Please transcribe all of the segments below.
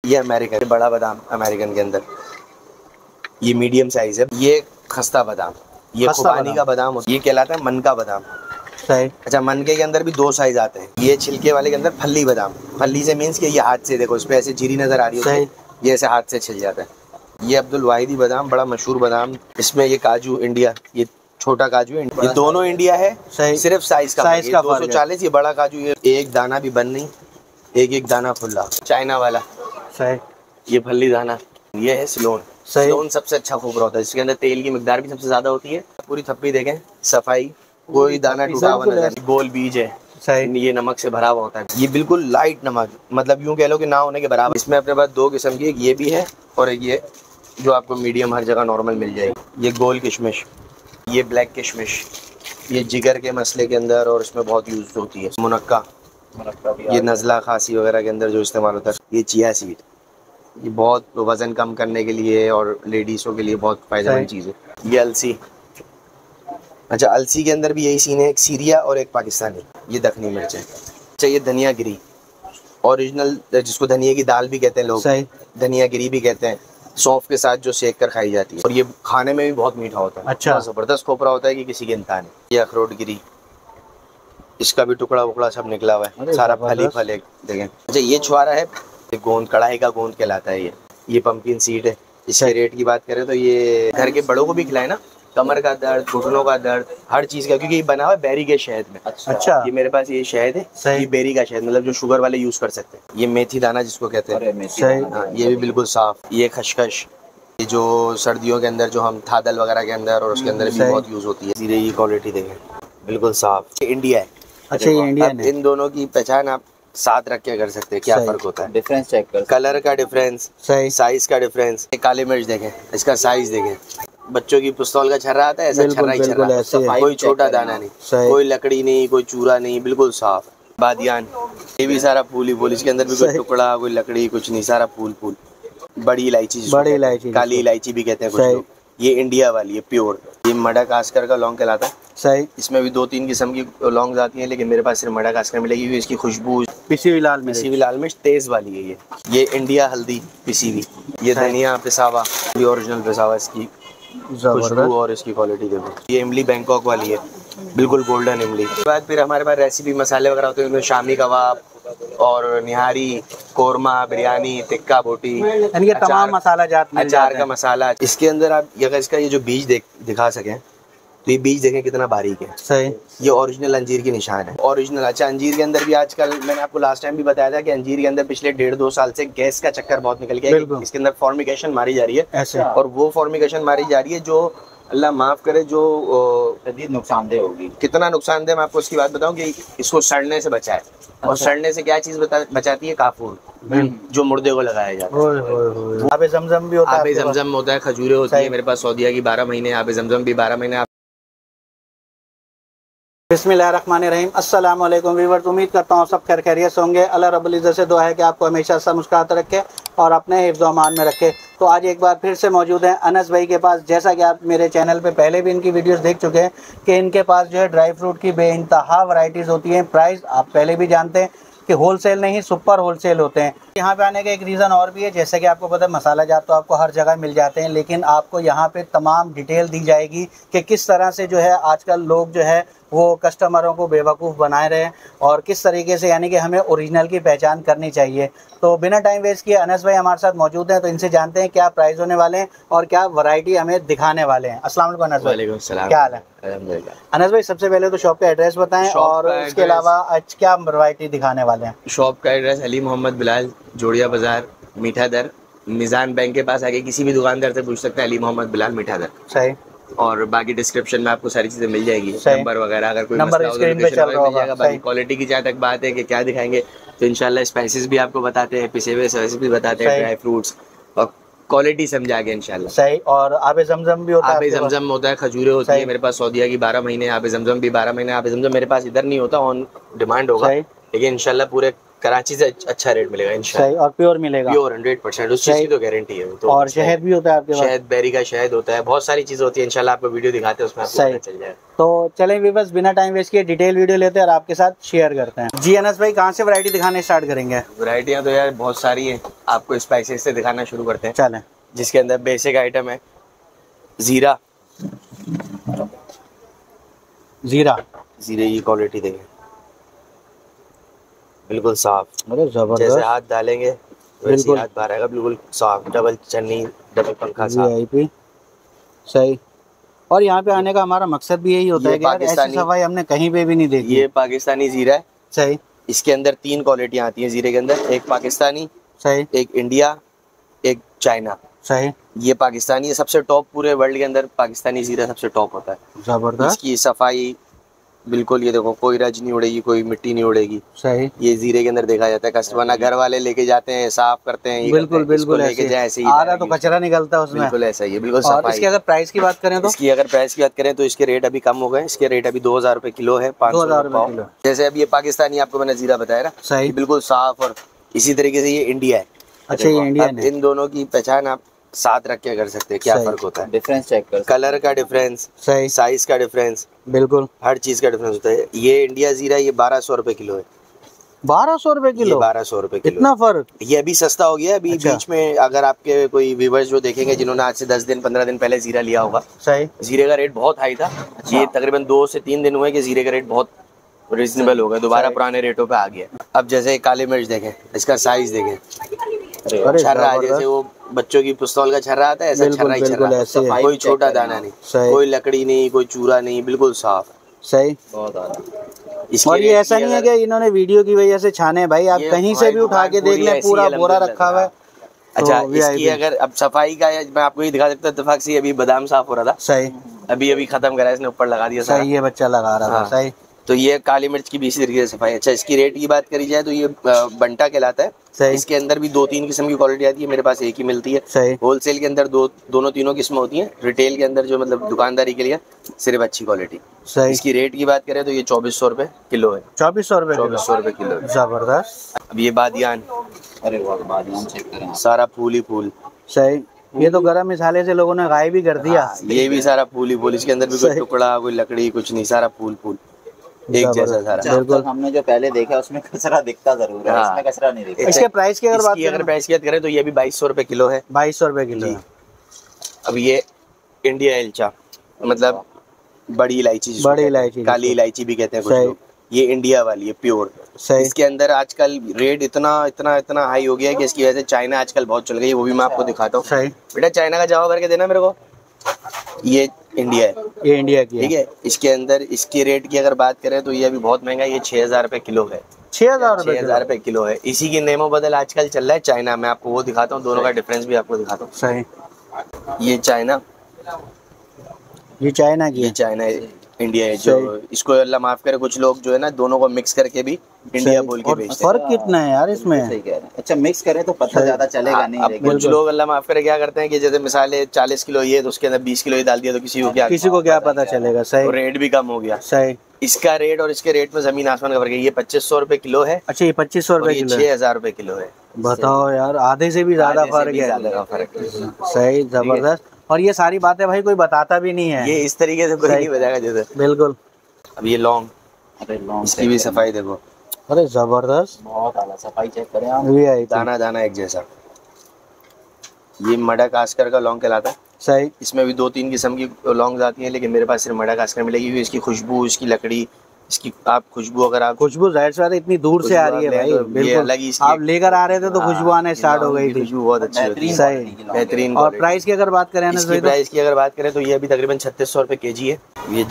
ये अमेरिकन, बड़ा बादाम अमेरिकन के अंदर, ये मीडियम साइज है। ये खस्ता बादाम, ये खुबानी का बादाम, ये कहलाता है मन का बादाम। सही। अच्छा, मनके के अंदर भी 2 साइज आते हैं। ये छिलके वाले के अंदर फल्ली बादाम, फल्ली से मीन्स कि ये हाथ से, देखो इस पे ऐसे जीरी नजर आ रही है, ये ऐसे हाथ से छिल जाता है। ये अब्दुल वाहिदी बादाम, बड़ा मशहूर बादाम। इसमें ये काजू इंडिया, ये छोटा काजू है, ये दोनों इंडिया है, सिर्फ साइज का 240। ये बड़ा काजू, ये एक दाना भी बंद नहीं, एक दाना खुला। चाइना वाला सही, ये फल्ली दाना, ये है सिलोन। सिलोन सबसे अच्छा खोपरा होता है, इसके अंदर तेल की मिकदार भी सबसे ज्यादा होती है। पूरी थप्पी देखें, सफाई, कोई दाना टूटा हुआ नहीं। गोल बीज है, ये नमक से भरा हुआ होता है। ये बिल्कुल लाइट नमक, मतलब यूं कह लो कि ना होने के बराबर। इसमें अपने पास 2 किस्म की, एक ये भी है और एक ये जो आपको मीडियम हर जगह नॉर्मल मिल जाएगी। ये गोल किशमिश, ये ब्लैक किशमिश, ये जिगर के मसले के अंदर और इसमें बहुत यूज होती है। मुनक्का, ये नज़ला खांसी वगैरह के अंदर जो इस्तेमाल होता है। ये चिया सीड, ये बहुत वजन कम करने के लिए और लेडीज़ों के लिए बहुत फायदेमंद चीज़ है। ये अलसी, अच्छा अलसी के अंदर भी यही सीन है, एक सीरिया और एक पाकिस्तानी। ये दखनी मिर्च है। अच्छा, ये धनिया गिरी ओरिजिनल, जिसको धनिया की दाल भी कहते हैं लोग, धनिया गिरी भी कहते हैं, सौंफ के साथ जो सेक कर खाई जाती है, और ये खाने में भी बहुत मीठा होता है। अच्छा, जबरदस्त खोपरा होता है कि किसी के इंसान है। ये अखरोट गिरी, इसका भी टुकड़ा वुकड़ा सब निकला हुआ है, सारा फल ही फल है, देखें। अच्छा, ये छुआरा है, गोंद, कढ़ाई का गोंद कहलाता है। ये पंपकिन सीड है। इसके रेट की बात करें तो ये घर के बड़ों को भी खिलाए ना, कमर का दर्द, घुटनों का दर्द, हर चीज का, क्योंकि ये बना हुआ है बेरी के शहद में। अच्छा, ये मेरे पास ये शहद है, ये बेरी का शहद, मतलब जो शुगर वाले यूज कर सकते हैं। ये मेथी दाना जिसको कहते हैं, ये भी बिल्कुल साफ। ये खशखश, ये जो सर्दियों के अंदर जो हम थादल वगैरह के अंदर और उसके अंदर भी बहुत यूज होती है। ये क्वालिटी देखें, बिल्कुल साफ। इंडिया है। अच्छा, ये इंडिया है। इन दोनों की पहचान आप साथ रख के कर सकते हैं। क्या फर्क होता है, डिफरेंस चेक कर, कलर का डिफरेंस, साइज का डिफरेंस। काली मिर्च देखें, इसका साइज देखें, बच्चों की पिस्तौल का छर्रा आता है, ऐसा छर्रा ही छर्रा, कोई छोटा दाना नहीं, कोई लकड़ी नहीं, कोई चूरा नहीं, बिल्कुल साफ। बादियान, ये भी सारा फूल ही फूल, इसके अंदर भी कोई टुकड़ा, कोई लकड़ी, कुछ नहीं, सारा फूल फूल। बड़ी इलायची, काली इलायची भी कहते हैं कुछ लोग। ये इंडिया वाली है, प्योर। ये मडागास्कर का लौंग कहलाता है। सही। इसमें भी 2-3 किस्म की लौंग आती हैं, लेकिन मेरे पास सिर्फ मडागास्कर मिलेगी, क्योंकि इसकी खुशबू, पिसी हुई लाल मिर्च तेज वाली है। ये इंडिया हल्दी पिसी हुई, ये धनिया पिसावा, ये ओरिजिनल पिसावा, इसकी खुशबू और इसकी क्वालिटी देखो। ये इमली बैंकॉक वाली है, बिल्कुल गोल्डन इमली। उसके बाद फिर हमारे पास रेसिपी मसाले वगैरह होते हैं, उनमें शामी कबाब और निहारी, कोरमा, बिरयानी, टिक्का बोटी, तमाम मसाला जात, अचार का मसाला। इसके अंदर आप अगर इसका ये जो बीज दिखा सकें तो ये बीज देखें कितना बारीक है। सही। ये ओरिजिनल अंजीर की निशान है, ओरिजिनल। अच्छा, अंजीर के अंदर भी आजकल, मैंने आपको लास्ट टाइम भी बताया था कि अंजीर के अंदर पिछले 1.5-2 साल से गैस का चक्कर बहुत निकल गया है। इसके अंदर फॉर्मिकेशन मारी जा रही है ऐसे, और वो फॉर्मिकेशन मारी जा रही है जो अल्लाह माफ करे, जो नुकसानदेह होगी। कितना नुकसानदेह, मैं आपको इसकी बात बताऊं कि इसको सड़ने से बचाए, और सड़ने से क्या चीज बचाती है, काफूर, जो मुर्दे को लगाया जाता है। आबे जमजम भी होता है, आबे जमजम होता है, खजूरें होती है। मेरे पास सऊदीया की 12 महीने, आबे जमजम भी 12 महीने। बिस्मिल्लाहिर्रहमानिर्रहीम, अस्सलाम वालेकुम व्यूअर्स, उम्मीद करता हूँ सब खैर खैरियत से होंगे। अल्लाह रब्बुल इज़्ज़त से दुआ है कि आपको हमेशा सब मुस्कुराते रखे और अपने हिफ्ज़ व अमान में रखे। तो आज एक बार फिर से मौजूद हैं अनस भाई के पास। जैसा कि आप मेरे चैनल पे पहले भी इनकी वीडियोस देख चुके हैं कि इनके पास जो है ड्राई फ्रूट की बेइंतहा वैरायटीज़ होती हैं। प्राइस आप पहले भी जानते हैं कि होलसेल नहीं, सुपर होलसेल होते हैं। यहाँ पे आने का एक रीज़न और भी है, जैसे कि आपको पता है मसाला जात तो आपको हर जगह मिल जाते हैं, लेकिन आपको यहाँ पे तमाम डिटेल दी जाएगी कि किस तरह से जो है आजकल लोग जो है वो कस्टमरों को बेवकूफ़ बनाए रहे हैं और किस तरीके से, यानी कि हमें ओरिजिनल की पहचान करनी चाहिए। तो बिना टाइम वेस्ट किए अनस भाई हमारे साथ मौजूद हैं, तो इनसे जानते हैं क्या प्राइस होने वाले हैं और क्या वैरायटी हमें दिखाने वाले हैं। अस्सलाम वालेकुम अनस भाई। वालेकुम सलाम, क्या हाल है? अल्हम्दुलिल्लाह। अनस भाई सबसे पहले तो शॉप का एड्रेस बताएं और उसके अलावा आज क्या वैरायटी दिखाने वाले हैं। शॉप का एड्रेस अली मोहम्मद बिलाल, जोड़िया बाजार, मीठा दर, मिजान बैंक के पास आके किसी भी दुकानदार से पूछ सकते हैं, अली मोहम्मद बिलाल मीठा दर। सही। और बाकी डिस्क्रिप्शन में आपको सारी चीजें मिल जाएगी, नंबर वगैरह, अगर कोई मसला होगा मिल जाएगा। बाकी क्वालिटी की जहाँ तक बात है कि क्या दिखाएंगे, तो इंशाल्लाह स्पाइसेस भी आपको बताते हैं, पिसे हुए स्पाइसेस भी बताते हैं, ड्राई फ्रूट्स, और क्वालिटी समझा के इंशाल्लाह। सही। और आबे जमजम भी होता है? आबे जमजम होता है, खजूरें होती है। मेरे पास सऊदीया की 12 महीने, आबे जमजम भी 12 महीने। आबे जमजम मेरे पास इधर नहीं होता, ऑन डिमांड होगा, लेकिन इंशाल्लाह पूरे कराची से अच्छा रेट मिलेगा इंशाल्लाह। सही, और प्योर मिलेगा, प्योर 100%, उस चीज की तो गारंटी है। तो और शहद भी होता है आपके पास? शहद, बेरी का शहद होता है, बहुत सारी चीजें होती है। इंशाल्लाह आपको वीडियो दिखाते हैं, उसमें आपको पता चल जाएगा। तो चलें भी, बस बिना टाइम वेस्ट किए डिटेल वीडियो लेते हैं और आपके साथ शेयर करते हैं। जी अनस भाई, कहाँ से वैरायटी दिखाने स्टार्ट करेंगे? वैरायटियाँ तो यार बहुत सारी है, आपको स्पाइसेस से दिखाना शुरू करते हैं। चलें। जिसके अंदर बेसिक आइटम है जीरा। जीरे की क्वालिटी देखें, बिल्कुल साफ। अरे जबरदस्त, जैसे हाथ डालेंगे वैसे हाथ बाहर आएगा, बिल्कुल साफ। डबल चन्नी, डबल पंखा साफ। VIP सही। और यहाँ पे आने का हमारा मकसद भी यही होता है कि यार ऐसी सफाई हमने कहीं पे भी नहीं देखी। ये पाकिस्तानी जीरा है। सही। इसके अंदर 3 क्वालिटियाँ आती हैं जीरे के अंदर, एक पाकिस्तानी, सही, एक इंडिया, एक चाइना। सही। ये पाकिस्तानी है, सबसे टॉप पूरे वर्ल्ड के अंदर पाकिस्तानी जीरा सबसे टॉप होता है। जबरदस्त। इसकी सफाई बिल्कुल, ये देखो कोई रज नहीं उड़ेगी, कोई मिट्टी नहीं उड़ेगी। सही। ये जीरे के अंदर देखा जाता है। कस्टमर ना घर वाले लेके जाते हैं, साफ करते हैं, बिल्कुल बिल्कुल लेके जाए ऐसे ही, आधा तो कचरा निकलता है उसमें। बिल्कुल ऐसा ही है, बिल्कुल और सफाई। इसकी अगर प्राइस की बात करें तो? इसकी अगर प्राइस की बात करें तो इसके रेट अभी कम हो गए। इसके रेट अभी 2000 रुपए किलो है, 500 रुपए किलो। जैसे अभी ये पाकिस्तानी आपको मैंने जीरा बताया ना, सही, बिल्कुल साफ। और इसी तरीके से ये इंडिया है। अच्छा, ये इंडिया है। इन दोनों की पहचान आप साथ रख के कर सकते हैं, क्या फर्क होता है। डिफरेंस चेक कर, कलर का डिफरेंस, सही, साइज का डिफरेंस, बिल्कुल हर चीज का डिफरेंस होता है। ये इंडिया जीरा, ये 1200 रुपए किलो है। 1200 रुपए किलो? 1200 रुपए किलो, इतना फर्क? ये अभी सस्ता हो गया। अभी अच्छा। बीच में अगर आपके कोई व्यूवर्स जो देखेंगे जिन्होंने आज से 10 दिन 15 दिन पहले जीरा लिया होगा, सही, जीरे का रेट बहुत हाई था। ये तकरीबन 2 से 3 दिन हुए कि जीरे का रेट बहुत रीजनेबल हो गया, दोबारा पुराने रेटों पे आ गया। अब जैसे काली मिर्च देखें, इसका साइज देखें, छर्रा, जैसे वो बच्चों की पिस्तौल का छर्रा आता है, ऐसा छर्रा ही छर्रा, कोई छोटा दाना नहीं, कोई लकड़ी नहीं, कोई चूरा नहीं, बिल्कुल साफ। सही। और ये ऐसा नहीं है कि इन्होंने वीडियो की वजह से छाने, भाई आप कहीं से भी उठा के देख लें, पूरा बोरा रखा हुआ है। अच्छा, इसकी अगर अब सफाई का मैं आपको ये दिखा सकता हूँ, इत्तेफाक से अभी बादाम साफ हो रहा था। सही। अभी खत्म करा, इसने ऊपर लगा दिया। सही, ये बच्चा लगा रहा था। सही। तो ये काली मिर्च की भी इसी तरीके से सफाई। अच्छा, इसकी रेट की बात करी जाए तो ये बंटा कहलाता है। सही। इसके अंदर भी 2-3 किस्म की क्वालिटी आती है, मेरे पास एक ही मिलती है। सही। होलसेल के अंदर दोनों तीनों किस्म होती हैं। रिटेल के अंदर जो मतलब दुकानदारी के लिए सिर्फ अच्छी क्वालिटी। सही। इसकी रेट की बात करें तो ये 2400 रुपए किलो है। 2400 रुपए? 2400 रुपए किलो। जबरदस्त। अब ये बादियान, अरे वाह, बादियान चेक करें, सारा फूल ही फूल। सही। ये तो गरम मसाले से लोगों ने गायब भी कर दिया। ये भी सारा फूल ही फूल, इसके अंदर भी कोई टुकड़ा, कोई लकड़ी, कुछ नहीं, सारा फूल फूल एक जैसा सारा। बिल्कुल, हमने जो पहले देखा उसमें कचरा दिखता जरूर है, इसमें कचरा नहीं दिखता। इसके प्राइस की अगर प्राइस की बात करें तो ये भी 2200 रुपए किलो है। 2200 रुपए किलो। अब ये इंडिया एलचा, मतलब बड़ी इलायची, काली इलायची भी कहते हैं कुछ लोग, ये इंडिया वाली है, प्योर। इसके अंदर आजकल रेट इतना हाई हो गया है कि इसकी वजह से चाइना आजकल बहुत चल गई है, वो भी मैं आपको दिखाता हूँ। बेटा चाइना का जवाब करके देना मेरे को। ये इंडिया है, ये इंडिया की, ठीक है। इसके अंदर इसके रेट की अगर बात करें तो ये अभी बहुत महंगा है, ये 6000 रुपए किलो है। 6000 रुपए किलो है। इसी की नेमो बदल आजकल चल रहा है चाइना में, आपको वो दिखाता हूँ, दोनों का डिफरेंस भी आपको दिखाता हूँ। सही। ये चाइना, ये चाइना की, ये चाइना इंडिया है। जो इसको अल्लाह माफ करे, कुछ लोग जो है ना दोनों को मिक्स करके भी इंडिया बोल के बेचते हैं। फर्क कितना है यार इसमें? सही कह रहे हैं। अच्छा, मिक्स करें तो पता ज्यादा चलेगा नहीं। अब कुछ लोग अल्लाह माफ करे क्या करते हैं कि जैसे मिसाल 40 किलो ये तो उसके अंदर 20 किलो ही डाल दिया, तो किसी को क्या पता चलेगा। सही। रेट भी कम हो गया। सही। इसका रेट और इसके रेट में जमीन आसमान का फर्क है। ये 2500 रुपए किलो है। अच्छा, ये 2500 रुपए किलो, 6000 रुपए किलो है। बताओ यार, आधे से भी ज्यादा फर्क है। सही, जबरदस्त। और ये सारी बातें भाई कोई बताता भी नहीं है, ये इस तरीके से कोई नहीं बताएगा जैसे। बिल्कुल। अब ये लौंग, इसकी भी सफाई देखो, अरे जबरदस्त, बहुत आला। सफाई चेक करें आप, दाना दाना एक जैसा। ये मडागास्कर का लौंग कहलाता है। सही। इसमें भी 2-3 किस्म की लौंग आती हैं, लेकिन मेरे पास सिर्फ मडागास्कर मिलेगी। इसकी खुशबू, इसकी लकड़ी, इसकी आप खुशबू, अगर आप खुशबू जाहिर सी बात है इतनी दूर से आ रही है भाई, बिल्कुल आप लेकर आ रहे थे तो खुशबू आने स्टार्ट हो गई थी। खुशबू बहुत अच्छी होती है। सही, बेहतरीन। और प्राइस की अगर बात करें, प्राइस की अगर बात करें तो ये अभी तकरीबन 3600 रुपए केजी है। ये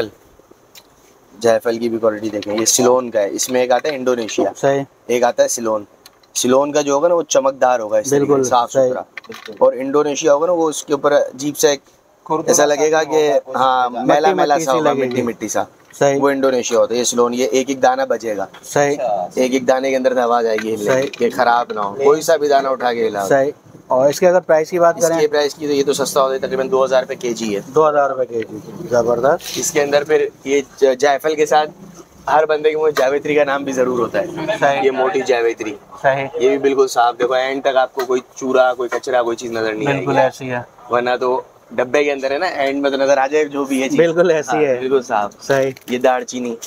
जायफल की भी क्वालिटी देखें, ये सिलोन का है। इसमें एक आता है इंडोनेशिया, सही, एक आता है सिलोन का जो होगा ना वो चमकदार होगा, बिल्कुल साफ सुथरा। और इंडोनेशिया होगा ना वो उसके ऊपर अजीब सा ऐसा लगेगा कि हाँ मैला मैला सा होगा, मिट्टी सा। सही। वो इंडोनेशिया होता है। ये सिलोन, ये एक एक दाना बचेगा। सही। एक एक दाने के अंदर से आवाज आएगी कि खराब ना हो, कोई सा भी दाना उठा के हिला। सही। और इसके अगर प्राइस की बात करें, प्राइस की तो ये तो सस्ता होता है, तकरीबन 2000 रुपए केजी है। 2000 रुपए केजी, जबरदस्त। इसके अंदर फिर ये जायफल के साथ हर बंदे के मुंह जावेत्री का नाम भी जरूर होता है। ये मोटी जावेत्री, सही, ये भी बिल्कुल साफ। देखो एंड तक आपको कोई चूरा, कोई कचरा, कोई चीज नजर नहीं बिल्कुल आएगी। ऐसी है, वरना तो डब्बे के अंदर है ना, एंड में तो नजर आ जाए जो भी है चीज। बिल्कुल ऐसी है, बिल्कुल साफ। सही। ये दालचीनी।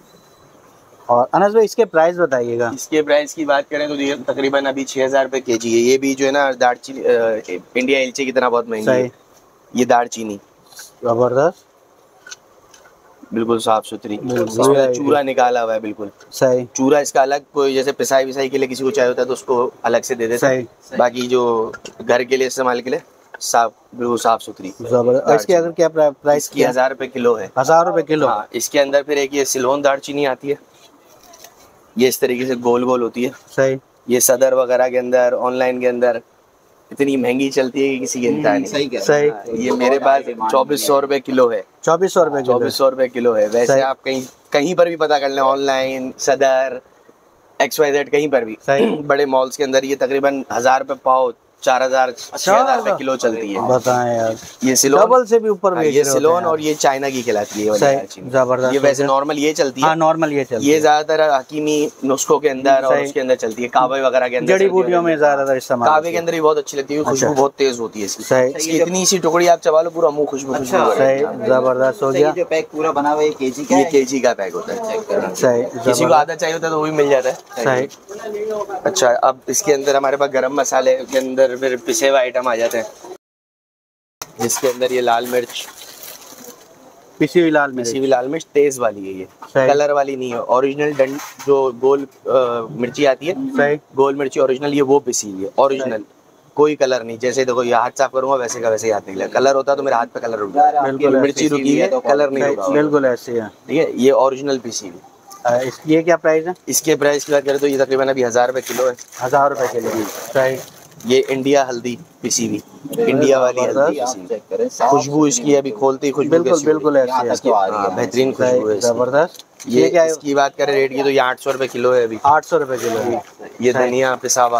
और अनस भाई इसके प्राइस बताइएगा। इसके प्राइस की बात करें तो ये तकरीबन अभी 6000 रुपए केजी है। ये भी जो है ना दालचीनी इंडिया इलायची की तरह बहुत महंगी है। ये दालचीनी जबरदस्त, बिल्कुल साफ सुथरी, बिल्कुल। इसमें चूरा निकाला हुआ है बिल्कुल सही, चूरा इसका अलग। कोई जैसे पिसाई विसाई के लिए किसी को चाहिए होता है तो उसको अलग से दे देते हैं। बाकी जो घर के लिए इस्तेमाल के लिए साफ, बिल्कुल साफ सुथरी। जबरदस्त। इसके अगर क्या प्राइस की 1000 रुपए किलो है। 1000 रुपए किलो। हाँ, इसके अंदर फिर एक ये सिलोन दालचीनी आती है, ये इस तरीके से गोल गोल होती है। सही, ये सदर वगैरह के अंदर, ऑनलाइन के अंदर इतनी महंगी चलती है कि किसी की इंतहा नहीं। सही। ये मेरे पास 2400 रुपए किलो है। 2400 रुपए किलो। 2400 रुपए किलो है। वैसे आप कहीं पर भी पता कर लें, ऑनलाइन, सदर, XYZ कहीं पर भी, बड़े मॉल्स के अंदर ये तकरीबन 1000 रुपए पाव, 4000 6000 रुपए किलो चलती है। बताएं यार, ये सिलोन डबल से भी ऊपर ये सिलोन और ये चाइना की कहलाती है वाली दालचीनी। जबरदस्त। ये वैसे नॉर्मल ये चलती है। हाँ, नॉर्मल ये चलती है। ये ज्यादातर हकीमी नुस्खों के अंदर और उसके अंदर चलती है, कावे वगैरह के अंदर, जड़ी बूटियों में ज्यादातर इस्तेमाल। कावे के अंदर भी बहुत अच्छी लगती है, खुशबू बहुत तेज होती है इसकी। सही, इतनी सी टुकड़ी आप चबा लो, पूरा मुंह खुशबू। सही, जबरदस्त हो गया। जो पैक पूरा बना हुआ है केजी का, ये केजी का पैक होता है। सही, किसी को आधा चाहिए होता है तो वो भी मिल जाता है। सही। अच्छा, अब इसके अंदर हमारे पास गरम मसाले के अंदर फिर पिसे हुए आइटम आ जाते हैं, जिसके अंदर ये लाल मिर्च, पिसी हुई लाल मिर्च। पिसी हुई लाल मिर्च तेज वाली है, ये कलर वाली नहीं है। ओरिजिनल जो गोल मिर्ची आती है, सही, गोल मिर्ची ओरिजिनल, ये वो पिसी हुई है ओरिजिनल, कोई कलर नहीं। जैसे देखो ये हाथ साफ करूंगा वैसे का वैसे ही हाथ निकला। कलर होता तो मेरे हाथ पे कलर रुक जाता, बिल्कुल मिर्ची रुकी है तो कलर नहीं होगा, बिल्कुल ऐसे है। ठीक है, ये ओरिजिनल पिसी हुई। ये क्या प्राइस है? इसके प्राइस की बात करें तो ये तकरीबन अभी 1000 रुपए किलो है। 1000 रुपए किलो, सही। ये इंडिया हल्दी पिसी हुई, इंडिया वाली हल्दी पिसी हुई। खुशबू इसकी अभी खोलती खुशबू, बिल्कुल बिल्कुल ऐसी है, बेहतरीन खुशबू है, जबरदस्त। ये क्या है? इसकी बात करें रेट की तो ये 800 रुपए किलो है अभी। 800 रुपए किलो है। ये धनिया पिसावा,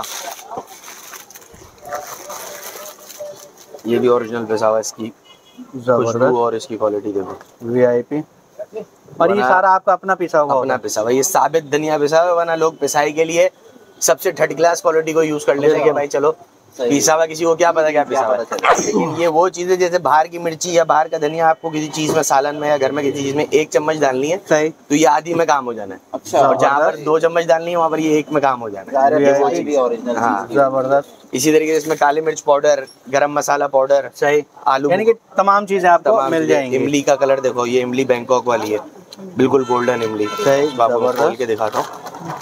ये भी ओरिजिनल पिसावा, इसकी खुशबू और इसकी क्वालिटी देखो, VIP। और ये सारा आपका अपना पिसा हुआ? अपना पिसा हुआ, ये साबित धनिया पिसा हुआ। वरना लोग पिसाई के लिए सबसे थर्ड क्लास क्वालिटी को यूज कर लेते हैं कि भाई चलो पिसा हुआ, किसी को क्या पता क्या पिसा हुआ। लेकिन ये वो चीजें जैसे बाहर की मिर्ची या बाहर का धनिया आपको किसी चीज में, सालन में या घर में किसी चीज में 1 चम्मच डालनी है, सही, तो ये आधी में काम हो जाना है। अच्छा, और जहाँ पर 2 चम्मच डालनी है वहाँ पर ये 1 में काम हो जाना है। हाँ, जबरदस्त। इसी तरीके से इसमें काली मिर्च पाउडर, गरम मसाला पाउडर, सही, आलू, यानी कि तमाम चीजें आपको मिल जाएंगी। इमली का कलर देखो, ये इमली बैंकॉक वाली है, बिल्कुल गोल्डन इमली। सही, आपको खोल के दिखाता हूँ।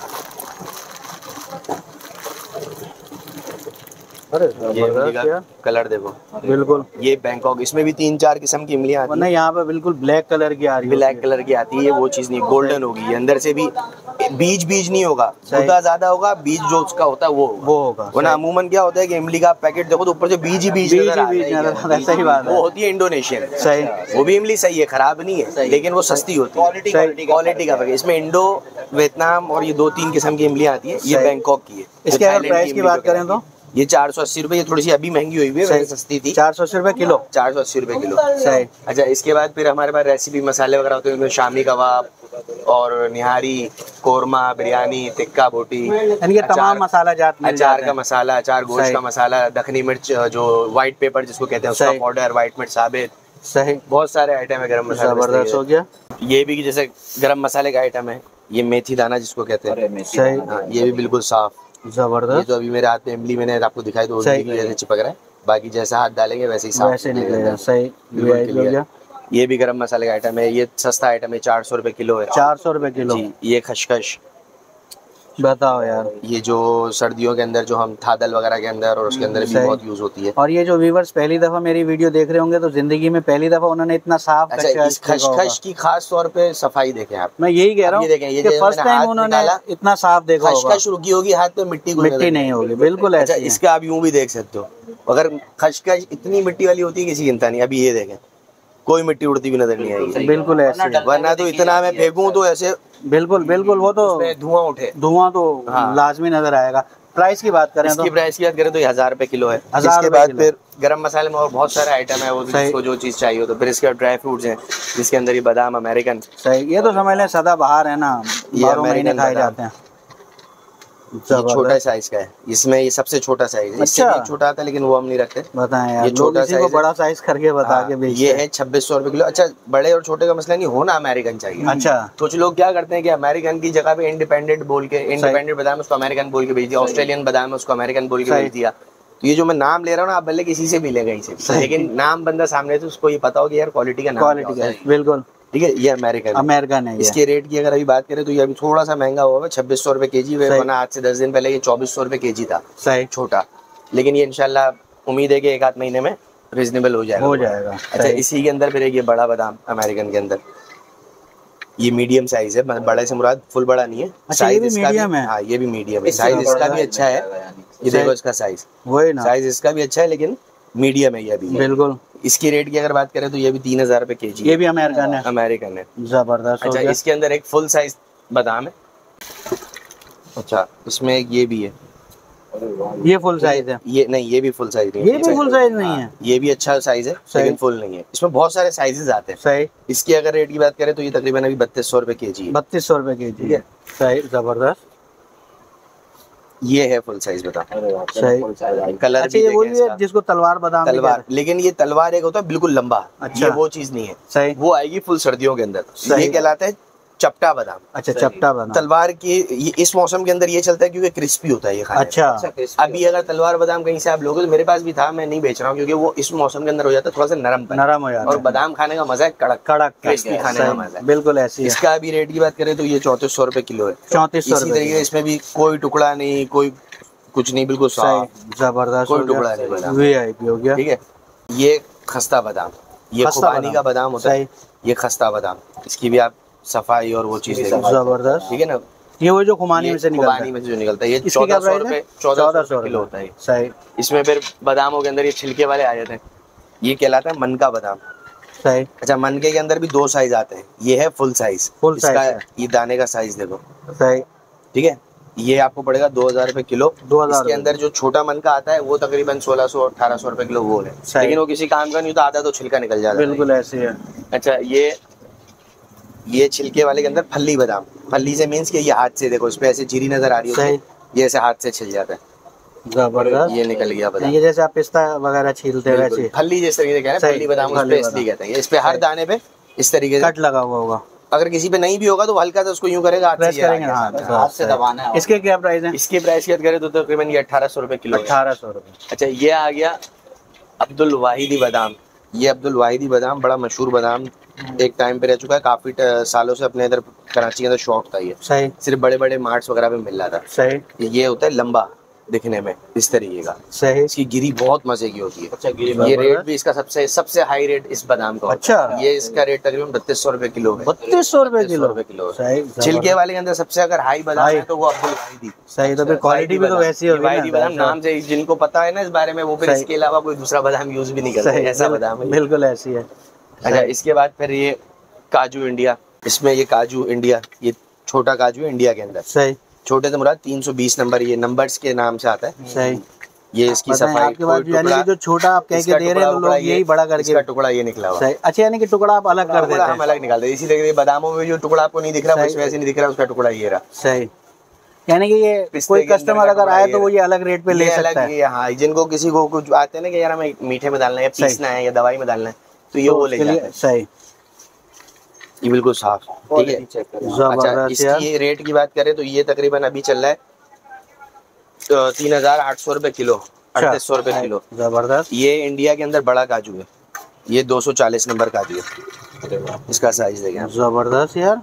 ये इमली का कलर देखो, बिल्कुल। ये बैंकॉक, इसमें भी 3-4 किस्म की इमलियाँ आती है। यहाँ पे बिल्कुल ब्लैक कलर की आ रही है, ब्लैक कलर की आती है। ये वो चीज नहीं, गोल्डन होगी। ये अंदर से भी बीज नहीं होगा, गुदा ज्यादा होगा, बीज जो उसका होता है वो होगा। वरना अमूमन क्या होता है कि इमली का पैकेट देखो तो ऊपर से बीज नजर आता है। सही बात है, वो होती है इंडोनेशियन, सही। वो भी इमली सही है, खराब नहीं है, लेकिन वो सस्ती होती है, क्वालिटी का। इसमें इंडो, वियतनाम और ये 2-3 किस्म की इमलियाँ आती है। ये बैंकॉक की है। इसके अगर प्राइस की बात करें तो ये 480 रुपए, ये थोड़ी सी अभी महंगी हुई है, वैसे सस्ती थी। 480 रुपए किलो, 480 रुपए किलो, सही। अच्छा, इसके बाद फिर हमारे पास रेसिपी मसाले वगैरह होते हैं, शामी कबाब और निहारी, कोरमा, बिरयानी, टिक्का बोटी, यानी तमाम मसाला जात मिल अचार जाते का हैं। मसाला, अचार गोश्त का मसाला, दखनी मिर्च जो व्हाइट पेपर जिसको कहते हैं उसका पाउडर, व्हाइट मिर्च साबित, सही, बहुत सारे आइटम है गरम मसाले। जबरदस्त हो गया। ये भी जैसे गरम मसाले का आइटम है, ये मेथी दाना जिसको कहते हैं, सही, ये भी बिल्कुल साफ, जबरदस्त। ये तो अभी मेरे हाथ में इमली मैंने आपको दिखाई तो जैसे चिपक रहा है, बाकी जैसा हाथ डालेंगे वैसे ही साफ, वैसे निकलेगा, सही। ये भी गरम मसाले का आइटम है, ये सस्ता आइटम है, 400 रुपए किलो है। 400 रुपए किलो, ये खशखश, बताओ यार, ये जो सर्दियों के अंदर जो हम थादल वगैरह के अंदर और उसके अंदर भी बहुत यूज होती है। और ये जो व्यूअर्स पहली दफा मेरी वीडियो देख रहे होंगे तो जिंदगी में पहली दफा उन्होंने इतना साफ, अच्छा, इस खशखश की खास तौर पे सफाई देखें आप। मैं यही कह रहा हूँ कि फर्स्ट टाइम उन्होंने इतना साफ देखा होगा। खशखश रुकी होगी हाथ पे, मिट्टी नहीं होगी, बिल्कुल। अच्छा, इसका आप यूं भी देख सकते हो, अगर खशखश इतनी मिट्टी वाली होती है किसी चिंता नहीं। अभी ये देखें, कोई मिट्टी उड़ती भी नजर नहीं आएगी, बिल्कुल ऐसे। वरना तो इतना मैं फेंकूं तो ऐसे बिल्कुल, वो तो धुआं उठे, धुआं तो लाजमी नजर आएगा। प्राइस की बात करें इसकी प्राइस की बात करें तो ये 1000 रुपए किलो है। 1000 इसके रुपए बाद किलो। फिर गरम मसाले में और बहुत सारे आइटम है, वो जिसको जो चीज चाहिए हो। तो फिर इसके बाद ड्राई फ्रूट्स हैं, जिसके अंदर ये बादाम अमेरिकन, सही, ये तो समझ लें सदा बहार है ना, ये 12 महीने अमेरिकन खाए बादाम। जाते हैं। ये छोटा जबरदस्त। साइज का है, इसमें ये सबसे छोटा साइज है। इससे अच्छा। भी छोटा आता है लेकिन वो हम नहीं रखते। बताएं यार, ये लोग छोटा इसी को साइज है। बड़ा साइज करके बता के हाँ, बेचते ये हैं। है 2600 रुपए किलो। अच्छा, बड़े और छोटे का मसला नहीं, होना अमेरिकन चाहिए। अच्छा। कुछ लोग क्या करते हैं कि अमेरिकन की जगह पे इंडिपेंडेंट बोल के, इंडिपेंडेंट बादाम उसको अमेरिकन बोल के भेज दिया, ऑस्ट्रेलियन बादाम है उसको अमेरिकन बोल के भेज दिया। तो ये जो मैं नाम ले रहा हूँ ना, आप भले किसी से भी ले गई से, लेकिन नाम बंदा सामने से उसको ये पता हो कि यार क्वालिटी का नाम क्या क्वालिटी होता का, है। बिल्कुल। ठीक है, ये अमेरिकन है। अमेरिकन है ये। इसके रेट की अगर अभी बात करें तो ये अभी थोड़ा सा महंगा हुआ है, 2600 रुपए केजी। वरना आज से 10 दिन पहले ये 2400 रुपए केजी था, सही। छोटा। लेकिन ये इंशाल्लाह उम्मीद है कि एक आध महीने में रीजनेबल हो जाएगा। हो जाएगा। अच्छा, इसी के अंदर फिर एक ये बड़ा बादाम अमेरिकन के अंदर, ये मीडियम साइज है, बड़े से मुराद फुल बड़ा नहीं है। अच्छा, ये भी इसका मीडियम है। हाँ, ये भी मीडियम है। साइज इसका भी अच्छा है, ये देखो इसका साइज, वही ना, साइज इसका भी अच्छा है, लेकिन मीडियम है ये भी। बिल्कुल। इसकी रेट की अगर बात करें तो ये भी 3000 रुपए केजी। ये भी अमेरिकन है। अमेरिकन है। जबरदस्त हो अच्छा, गया। इसके अंदर एक फुल साइज बादाम है। अच्छा, इसमें एक ये भी है, ये फुल साइज है। ये नहीं, ये भी फुल साइज नहीं ये है। भी फुल साइज नहीं है। ये भी अच्छा साइज है लेकिन फुल नहीं है। इसमें बहुत सारे साइजेस आते हैं। सही। इसकी अगर रेट की बात करें तो ये तकरीबन अभी 3200 रुपए केजी है। 3200 रुपए केजी है। सही, जबरदस्त। ये है फुल साइज बादाम। सही। कलर अच्छा, भी ये वही देखें है इसका। जिसको तलवार बादाम भी तलवार, कहते लेकिन ये तलवार एक होता है बिल्कुल लंबा। अच्छा। ये वो चीज नहीं है। सही। वो आएगी फुल सर्दियों के अंदर। सही। ये कहलाता है चपटा बादाम। अच्छा, चपटा बादाम। तलवार की इस मौसम के अंदर ये चलता है क्योंकि क्रिस्पी होता है ये खाने में। अच्छा। अभी अगर तलवार बादाम कहीं से आप लोगे तो मेरे पास भी था, मैं नहीं बेच रहा हूँ, क्योंकि वो इस मौसम के अंदर हो जाता है थोड़ा सा नरम नरम हो जाता और है। बादाम खाने का मजा है कड़क कड़क क्रिस्पी खाने का मजा है। बिल्कुल ऐसी है। इसका अभी रेट की बात करें तो ये 3400 रुपए किलो है। 3400 इसी तरीके से इसमें भी कोई टुकड़ा नहीं, कोई कुछ नहीं, बिल्कुल साफ, जबरदस्त। कोई टुकड़ा नहीं बादाम। वीआईपी हो गया। ठीक है, ये खस्ता बादाम, ये खस्ता खुबानी का बादाम होता है। ये खस्ता बादाम, इसकी भी आप सफाई और वो चीज देखें। जबरदस्त। ठीक है ना, ये वो जो खुमानी में से निकलता है। खुबानी में से जो निकलता है, ये इसकी क्या 1400 प्राइस है? रुपए 1400 किलो होता है। सही। इसमें फिर बादामों के अंदर ये छिलके वाले आ जाते हैं, ये कहलाता है मन का बादाम। सही। अच्छा, मनके के अंदर भी 2 साइज आते हैं। ये है फुल साइज, फुल इसका साइज है। ये दाने का साइज देखो। सही। ठीक है, ये आपको पड़ेगा 2000 रुपए किलो। 2000 इसके अंदर जो छोटा मन का आता है वो तकरीबन 1600-1800 रुपए किलो वो है। लेकिन वो किसी काम का नहीं होता, आधा तो छिलका निकल जाता है। बिल्कुल ऐसी है। अच्छा, ये छिलके वाले के अंदर फल्ली बादाम, फल्ली से मीन्स कि ये हाथ से देखो, इस पे ऐसे जीरी नजर आ रही है, ये ऐसे हाथ से छिल जाता है। जबरदस्त। ये निकल गया बादाम। ये जैसे आप पिस्ता वगैरह छीलते हैं वैसे फल्ली जिस तरीके से कहते हैं, फल्ली बादाम, उस पे इसलिए कहते हैं। इस पे हर दाने पे इस तरीके से कट लगा हुआ होगा। अगर किसी पे नहीं भी होगा तो हल्का सा उसको यूं करेगा, हाथ प्रेस से करेंगे, हाथ से दबाना है। इसके क्या प्राइस है? इसकी प्राइस की बात करें तो तकरीबन ये 1800 रुपए किलो है। 1800 रुपए। अच्छा, ये आ गया अब्दुल वाहिदी बादाम। ये अब्दुल वाहिदी बादाम बड़ा मशहूर बादाम एक टाइम पे रह चुका है, काफी सालों से अपने इधर कराची के अंदर शौक था। ये सही। सिर्फ बड़े बड़े मार्ट्स वगैरह पे मिल रहा था। सही। ये होता है लंबा दिखने में इस तरीके का। सही। इसकी गिरी बहुत मजे की होती है। अच्छा, ये रेट भी इसका सबसे हाई रेट इस बादाम का होता है। अच्छा। ये इसका रेट तकरीबन 3200 रुपए किलो है। 3200 रुपए किलो। है। छिलके वाले के अंदर सबसे अगर हाई बादाम है तो वो अब्दुल वाहिदी। सही। तो फिर क्वालिटी भी तो वैसी होगी वाहिदी बादाम ना। नाम से जिनको पता है ना इस बारे में, वो फिर इसके अलावा कोई दूसरा बादाम यूज भी नहीं करते, ऐसा बादाम है। बिल्कुल ऐसी है। अच्छा, इसके बाद फिर ये काजू इंडिया। इसमें ये काजू इंडिया, ये छोटा काजू है इंडिया के अंदर। सही। छोटे से मुराद 320 नंबर, ये नंबर्स के नाम से आता है। सही। ये इसकी सफाई, आपके पास यानी कि जो छोटा आप कह के दे रहे हैं तो लोग यही बड़ा करके, इसका टुकड़ा ये निकला हुआ। सही। अच्छा, यानी कि टुकड़ा आप अलग कर देते हैं। हम अलग निकालते हैं। इसी तरह बादामों में जो टुकड़ा आपको नहीं दिख रहा, वैसे नहीं दिख रहा, उसका टुकड़ा ये रहा। सही। यानी कि ये कोई कस्टमर अगर आए तो वो ये अलग रेट पे ले सकता है। हाँ, जिनको किसी को कुछ आते हैं ना कि यार हमें मीठे में डालना है, पीसना है या दवाई में डालना है, तो ये वो ले जाते हैं। सही। ये बिल्कुल साफ। ठीक है। अच्छा, इसकी रेट की बात करें तो ये तकरीबन अभी चल रहा है 3800 रुपए किलो, 3800 रुपए किलो। जबरदस्त। ये इंडिया के अंदर बड़ा काजू है, ये 240 नंबर काजू है। इसका साइज देखें। जबरदस्त यार।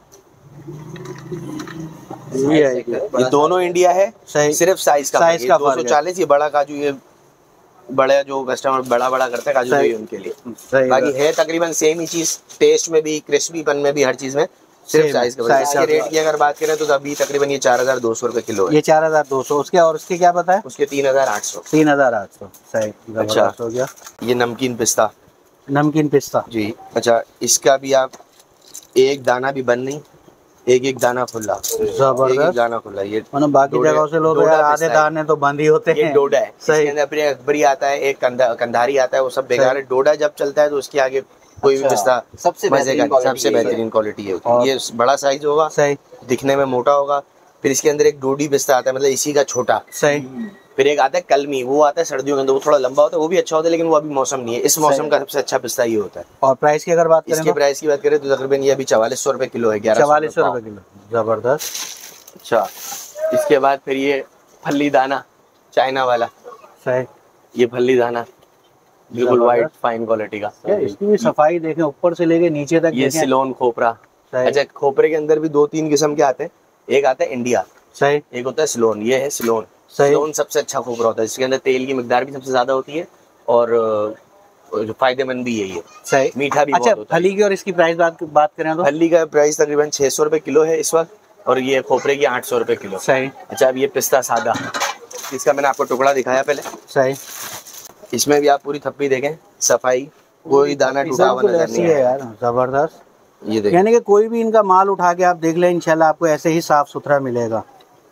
ये दोनों इंडिया है। सही। सिर्फ साइज का 240, ये बड़ा काजू, ये बड़ा जो कस्टमर बड़ा करता है काजू, ये उनके लिए। बाकी है तकरीबन सेम ही चीज, टेस्ट में भी, क्रिस्पीपन में भी, हर चीज में सिर्फ साइज का। इसके रेट की अगर बात करें तो अभी तकरीबन ये 4200 रुपए किलो है। ये 4200। उसके और उसके क्या बताए? उसके 3800। 3800। सही। अच्छा, हो गया। ये नमकीन पिस्ता। नमकीन पिस्ता जी। अच्छा, इसका भी आप एक दाना भी बंद नहीं, एक एक दाना खुला, जबरदस्त। एक एक दाना खुला। ये मतलब बाकी जगहों से लोग यार आधे दाने तो बंद ही होते हैं। ये डोडा है, सही। इसके अंदर फिर अकबरी आता है, एक कंधारी आता है, वो सब बेकार है। डोडा जब चलता है तो उसके आगे कोई भी पिस्ता सबसे मजे का, बेहतरीन सबसे बेहतरीन क्वालिटी है। और ये बड़ा साइज होगा, सही दिखने में मोटा होगा। फिर इसके अंदर एक डोडी पिस्ता आता है, मतलब इसी का छोटा। सही। फिर एक आता है कलमी, वो आता है सर्दियों के अंदर, वो थोड़ा लंबा होता है, वो भी अच्छा होता है, लेकिन वो अभी मौसम नहीं है। इस मौसम का सबसे अच्छा पिस्ता ये होता है। और प्राइस की अगर बात करें, इसके प्राइस की बात करें तो तकरीबन ये अभी 4400 रुपए किलो है। 4400 रुपए किलो। जबरदस्त। अच्छा, इसके बाद फिर ये फल्ली दाना चाइना वाला। सही। ये फल्ली दाना बिल्कुल वाइट फाइन क्वालिटी का। इसकी भी सफाई देखें, ऊपर से लेके नीचे तक। ये सिलोन खोपरा। अच्छा, खोपरे के अंदर भी 2-3 किस्म के आते हैं। एक आता है इंडिया, सही। एक होता है सिलोन। ये है सिलोन। सिलोन सबसे अच्छा खोपरा होता है, इसके अंदर तेल की मिकदार भी सबसे ज्यादा होती है और जो फायदेमंद भी है ये। सही। मीठा भी अच्छा, बहुत होता है। फली की और इसकी प्राइस बात करें तो फली का प्राइस तकरीबन 600 रुपए किलो है इस वक्त, और ये खोपरे की 800 रुपए किलो। सही। अच्छा, अब ये पिस्ता सादा, इसका मैंने आपको टुकड़ा दिखाया पहले। सही। इसमें भी आप पूरी थप्पी देखें, सफाई, कोई दाना टूटा हुआ नजर नहीं है यार। जबरदस्त। ये देखिए, यानी कि कोई भी इनका माल उठा के आप देख लें, इंशाल्लाह आपको ऐसे ही साफ सुथरा मिलेगा।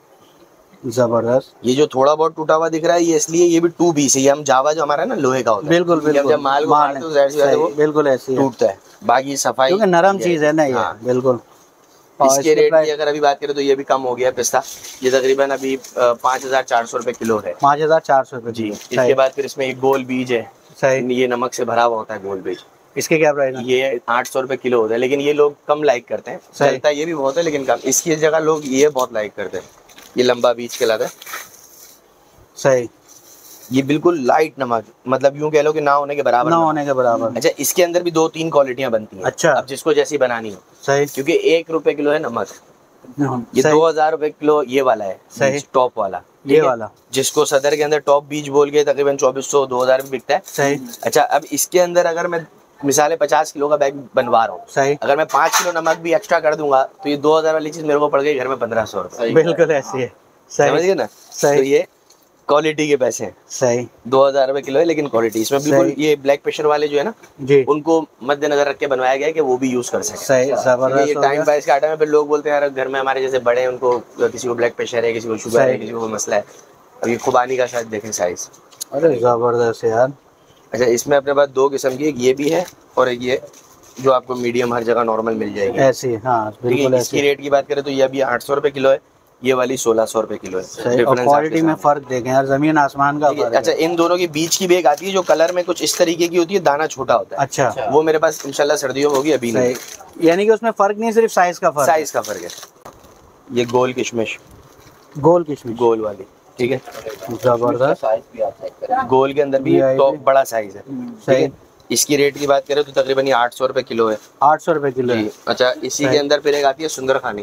जबरदस्त। ये जो थोड़ा बहुत टूटा हुआ दिख रहा है, ये इसलिए ये भी 2 पीस है। ये हम जावा जो हमारा है ना लोहे का होता है, बिल्कुल बिल्कुल। जब माल को मारते तो ज़ाहिर सी बात है वो बिल्कुल ऐसी टूटता है। बाकी सफाई क्योंकि नरम चीज है ना ये। हाँ। बिल्कुल। इसके रेट की अगर अभी बात करें तो ये भी कम हो गया पिस्ता। ये तकरीबन अभी 5400 रुपए किलो है। 5400 रुपए जी। इसके बाद फिर इसमें एक गोल बीज है। सही। ये नमक से भरा हुआ होता है गोल बीज। इसके क्या प्राइस है? ये 800 रुपए किलो होता है, लेकिन ये लोग कम लाइक करते हैं। चलता है ये भी बहुत है, लेकिन कम। इसकी जगह लोग ये बहुत लाइक करते हैं। ये लंबा बीज कहलाता है। सही। ये बिल्कुल लाइट नमक, मतलब यूं कह लो कि ना होने के बराबर। ना होने के बराबर। अच्छा, इसके अंदर भी 2-3 क्वालिटियां बनती हैं। अच्छा। अब जिसको जैसी बनानी हो। सही। क्योंकि 1 रुपए किलो है नमक, ये 2000 रुपए किलो ये वाला है। सही। टॉप वाला, ये वाला जिसको सदर के अंदर टॉप बीज बोल के तकरीबन 2400-2000 में बिकता है। सही। अच्छा, अब इसके अंदर अगर मैं मिसाले 50 किलो का बैग बनवा रहा हूँ, सही, अगर मैं 5 किलो नमक भी एक्स्ट्रा कर दूंगा तो ये 2000 वाली चीज मेरे को पड़ गई घर में 1500 रुपए। बिल्कुल ऐसी है। समझ गए ना? सही। तो ये क्वालिटी के पैसे हैं। सही। 2000 रुपए किलो है, लेकिन क्वालिटी इसमें बिल्कुल। ये ब्लैक प्रेशर वाले जो है ना जी, उनको मद्देनजर रख के बनवाया गया है कि वो भी यूज कर सके। सही। जबरदस्त। ये टाइम पास का आइटम है। फिर लोग बोलते हैं यार घर में हमारे जैसे बड़े हैं, उनको किसी को ब्लड प्रेशर है, किसी को शुगर है, किसी को मसला है। अब ये खुबानी का शायद देखें साइज। अरे जबरदस्त यार। अच्छा, इसमें अपने पास 2 किस्म की, एक ये भी है और एक ये जो आपको मीडियम हर जगह नॉर्मल मिल जाएगी ऐसी। हाँ बिल्कुल ऐसी। इसकी रेट की बात करें तो ये अभी 800 रुपए किलो है, ये वाली 1600 रुपए किलो है। सही। और क्वालिटी में फर्क देखें यार, जमीन आसमान का फर्क है। अच्छा, इन दोनों के बीच की भी एक आती है जो कलर में कुछ इस तरीके की होती है, दाना छोटा होता है। अच्छा, वो मेरे पास इंशाल्लाह सर्दियों में होगी, अभी नहीं। यानी कि उसमें फर्क नहीं, सिर्फ साइज का फर्क। साइज का फर्क है। ये गोल किशमिश, गोल किशमिश, गोल वाली, ठीक है। जबरदस्त। गोल के अंदर भी टॉप बड़ा साइज है। सही। इसकी रेट की बात करें तो तकरीबन ये 800 रुपए किलो है। 800 रुपए किलो है। अच्छा, इसी के अंदर फिर एक आती है सुंदर खानी।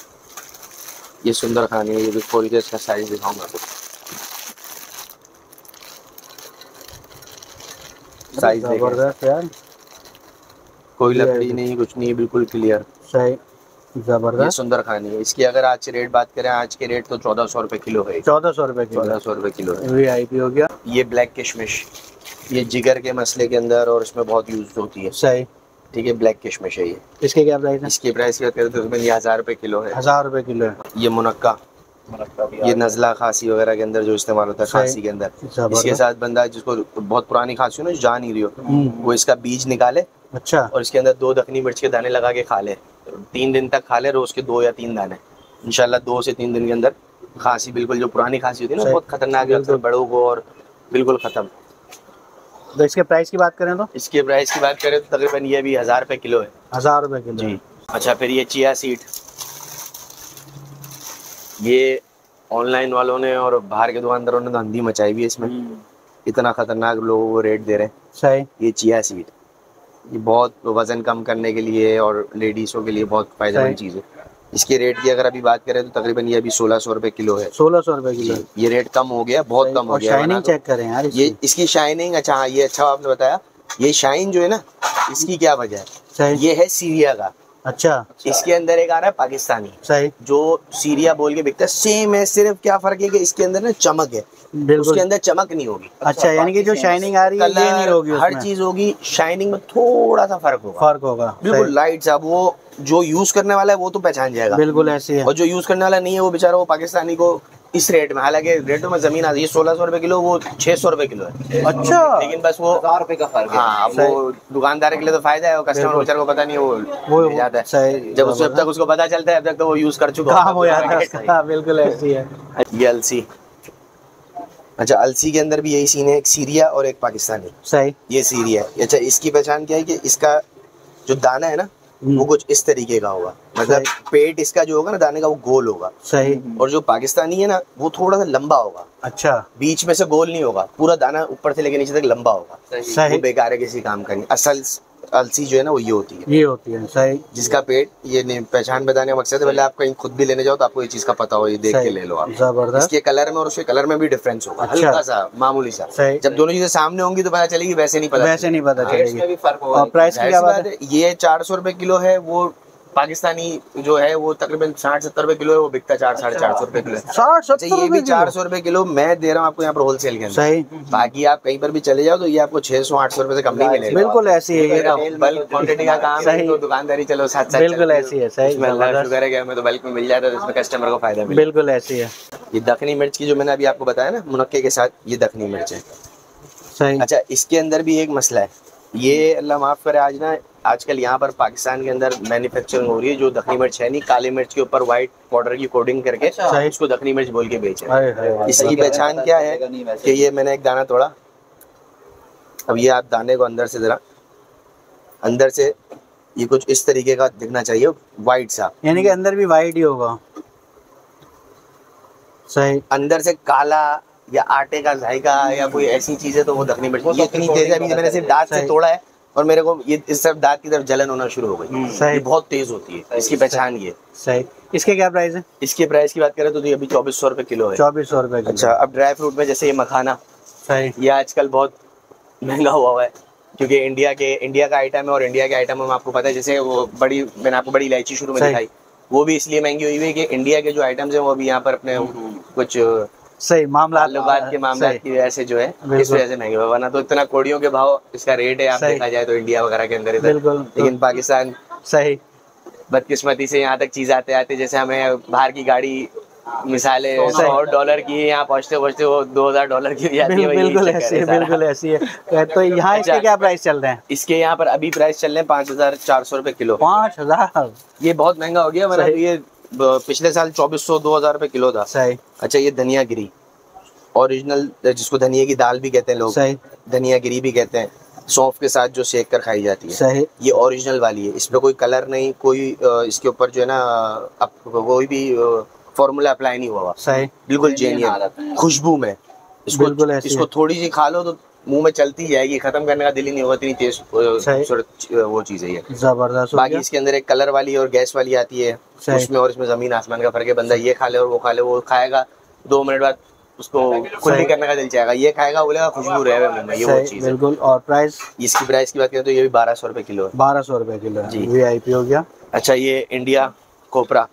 ये सुंदर खानी है, ये भी खोल के इसका साइज दिखाऊंगा आपको। साइज जबरदस्त यार, कोई लकड़ी नहीं, कुछ नहीं, बिल्कुल क्लियर। सही। ये जबरदस्त। सुंदर खानी है। इसकी अगर आज रेट बात करें, आज के रेट तो 1400 रुपए किलो है। 1400 रुपए किलो। 1400 रुपए किलो है। VIP हो गया। ये ब्लैक किशमिश, ये जिगर के मसले के अंदर और इसमें बहुत यूज होती है। सही। ठीक है, ब्लैक किशमिश है ये। इसके क्या प्राइस है? इसकी प्राइस की बात करें तो ये 1000 रुपए किलो है। 1000 रुपए किलो है। ये मुनक्का, ये नज़ला खांसी वगैरह के अंदर जो इस्तेमाल होता है खांसी के अंदर, इसके साथ बंदा जिसको बहुत पुरानी खांसी हो ना, जा नहीं रही हो, वो इसका बीज निकाले। अच्छा। और इसके अंदर 2 दखनी मिर्च के दाने लगा के खा ले, 3 दिन तक खा ले, रोज के 2 या 3 दाने। इंशाल्लाह 2 से 3 दिन के अंदर खांसी बिल्कुल, जो पुरानी खांसी होती है ना बहुत खतरनाक है बड़ों को, और बिल्कुल खत्म। तो इसके प्राइस की बात करें तो? इसके प्राइस की बात करें तो तकरीबन ये भी 1000 रुपए किलो है। 1000 रुपए किलो जी। अच्छा, फिर ये चिया सीड, ये ऑनलाइन वालों ने और बाहर के दुकानदारों ने तो अंधी मचाई हुई है इसमें। इतना खतरनाक लोगों को रेट दे रहे हैं। सही। ये चिया सीड, ये बहुत वजन कम करने के लिए और लेडीज़ों के लिए बहुत फायदेमंद चीज़ है। इसके रेट की अगर अभी बात करें तो तकरीबन ये अभी 1600 रुपए किलो है। 1600 रुपए किलो। ये रेट कम हो गया, बहुत कम हो गया। शाइनिंग चेक करें यार ये इसकी शाइनिंग। अच्छा हाँ, ये अच्छा आपने बताया, ये शाइन जो है ना, इसकी क्या वजह है? सही। ये है सीरिया का, अच्छा, इसके अंदर एक आ रहा है पाकिस्तानी, सही, जो सीरिया बोल के बिकता है, सेम है, सिर्फ क्या फर्क है कि इसके अंदर ना चमक है, बिल्कुल। उसके अंदर चमक नहीं होगी। अच्छा, यानी कि जो शाइनिंग आ रही है ये नहीं होगी, हर चीज होगी, शाइनिंग में थोड़ा सा फर्क होगा, बिल्कुल लाइट सा। वो जो यूज करने वाला है वो तो पहचान जाएगा, बिल्कुल ऐसी है। और जो यूज करने वाला नहीं है वो बेचारा वो पाकिस्तानी को इस रेट में, हालांकि रेटों में जमीन आती है, 1600 रुपए किलो, वो 600 रुपए किलो है। अच्छा, लेकिन बस वो 1000 रुपए का फर्क है। हाँ, वो दुकानदार के लिए तो फायदा है, वो कस्टमर बेचारे को पता नहीं, वो ले जाता है। जब उसको, जब तक उसको पता चलता है, अब तक तो वो यूज कर चुका काम हो जाता है। बिल्कुल ऐसी है। ये अलसी, अच्छा अलसी के अंदर भी यही सीन है, एक सीरिया और एक पाकिस्तानी। सही, ये सीरिया है। अच्छा, इसकी पहचान क्या है कि इसका जो दाना है ना वो कुछ इस तरीके का होगा, मतलब पेट इसका जो होगा ना दाने का वो गोल होगा। सही, और जो पाकिस्तानी है ना वो थोड़ा सा लंबा होगा। अच्छा, बीच में से गोल नहीं होगा, पूरा दाना ऊपर से लेके नीचे तक लंबा होगा। सही, वो बेकार है किसी काम का नहीं। असल अलसी जो है ना वो ये होती है, ये होती है। सही, जिसका पेट ये नहीं, पहचान बताने का मकसद है, पहले आप कहीं खुद भी लेने जाओ तो आपको ये चीज का पता हो, ये देख के ले लो आप। जबरदस्त। इसके कलर में और उसके कलर में भी डिफरेंस होगा, अच्छा, हल्का सा, मामूली सा। जब दोनों चीजें सामने होंगी तो पता चलेगी, वैसे नहीं पता चलेगी। में भी फर्क होगा। और प्राइस की क्या बात है? ये 400 रुपए किलो है, वो पाकिस्तानी जो है वो तकरीबन 60-70 रुपए किलो है, वो बिकता 400-450 रुपए किलो है। 60-70 ये भी 400 रुपए किलो मैं दे रहा हूँ आपको यहाँ पर होलसेल के अंदर। सही, बाकी आप कहीं पर भी चले जाओ तो ये आपको 600-800 रुपए से कम नहीं मिलेगा। बिल्कुल ऐसी है, ये बल्क क्वांटिटी का काम है तो दुकानदारी चलो साथ-साथ, बिल्कुल ऐसी है। सही, शुगर है कि हमें तो बल्क में मिल जाता है, इसमें कस्टमर को फायदा मिले। बिल्कुल ऐसी है। ये दखनी मिर्च की जो मैंने अभी आपको बताया ना मुनक्के के साथ, ये दखनी मिर्च है। सही, अच्छा, इसके अंदर भी एक मसला है, ये अल्लाह माफ करे, आज ना आजकल यहाँ पर पाकिस्तान के अंदर मैन्युफैक्चरिंग हो रही है, जो दखनी मिर्च है नहीं, काली मिर्च के ऊपर व्हाइट पाउडर की कोटिंग करके उसको दखनी मिर्च बोल के बेच रहे हैं। इसकी पहचान क्या है कि ये मैंने एक दाना तोड़ा, अब ये आप दाने को अंदर से जरा, अंदर से ये कुछ इस तरीके का दिखना चाहिए, व्हाइट सा, यानी कि अंदर भी व्हाइट ही होगा। सही, अंदर से काला या आटे का जायका या कोई ऐसी चीज है तो वो दखनी मिर्च। ये इतनी तेज है, अभी मैंने सिर्फ दांत से तोड़ा है और मेरे को ये इस तरफ दांत की तरफ जलन होना शुरू हो गई। सही, ये बहुत तेज होती है, इसकी पहचान ये। सही, इसके क्या प्राइस है? इसके प्राइस की बात करें तो ये अभी 2400 रुपए किलो है। 2400 रुपए किलो। अच्छा, अब ड्राई फ्रूट में जैसे ये मखाना, सही, ये आजकल बहुत महंगा हुआ है, क्योंकि इंडिया का आइटम है, और इंडिया के आइटम में आपको पता है, जैसे वो बड़ी, मैंने आपको बड़ी इलायची शुरू में दिखाई, वो भी इसलिए महंगी हुई है कि इंडिया के जो आइटम्स हैं वो अभी यहाँ पर अपने कुछ सही मामला के मामला की वजह से जो है इस वजह से महंगे, वरना तो इतना कोड़ियों के भाव इसका रेट है, आप देखा जाए तो इंडिया वगैरह के अंदर इधर, लेकिन पाकिस्तान सही बदकिस्मती से यहाँ तक चीज आते आते, जैसे हमें बाहर की गाड़ी मिसाले $100 की, यहाँ पहुँचते पहुँचते वो $2000 की हो जाती है। बिल्कुल ऐसी है, बिल्कुल ऐसी है। तो यहाँ इसके क्या प्राइस चल रहे हैं? इसके यहाँ पर अभी प्राइस चल रहे हैं 5400 रुपए किलो। 5000? ये बहुत महंगा हो गया, वरना ये पिछले साल 2400-2000 रुपए किलो था। सही, अच्छा, ये धनिया गिरी ओरिजिनल, जिसको धनिया की दाल भी कहते हैं लोग, सही, धनिया गिरी भी कहते हैं, सौंफ के साथ जो सेक कर खाई जाती है। सही, ये ओरिजिनल वाली है, इसमें कोई कलर नहीं, कोई इसके ऊपर जो है ना कोई भी फॉर्मूला अप्लाई नहीं हुआ। सही, बिल्कुल जेन्युइन खुशबू में, इसको थोड़ी सी खा लो तो मुंह में चलती जाएगी, खत्म करने का दिल ही नहीं होगा, इतनी तेज वो चीज है ये, जबरदस्त। बाकी इसके अंदर एक कलर वाली और गैस वाली आती है, उसमें और इसमें जमीन आसमान का फर्क है। बंदा ये खा ले और वो खा ले, वो खाएगा 2 मिनट बाद उसको कुल्ली करने का दिल चाहेगा, ये खाएगा बोलेगा खुशबू रहे मुंह में, ये वो चीज है। बिल्कुल। और प्राइस? इसकी प्राइस की बात करें तो ये भी 1200 रुपए किलो है। 1200 रुपए किलो जी, VIP हो गया। अच्छा, ये इंडिया कोपरा,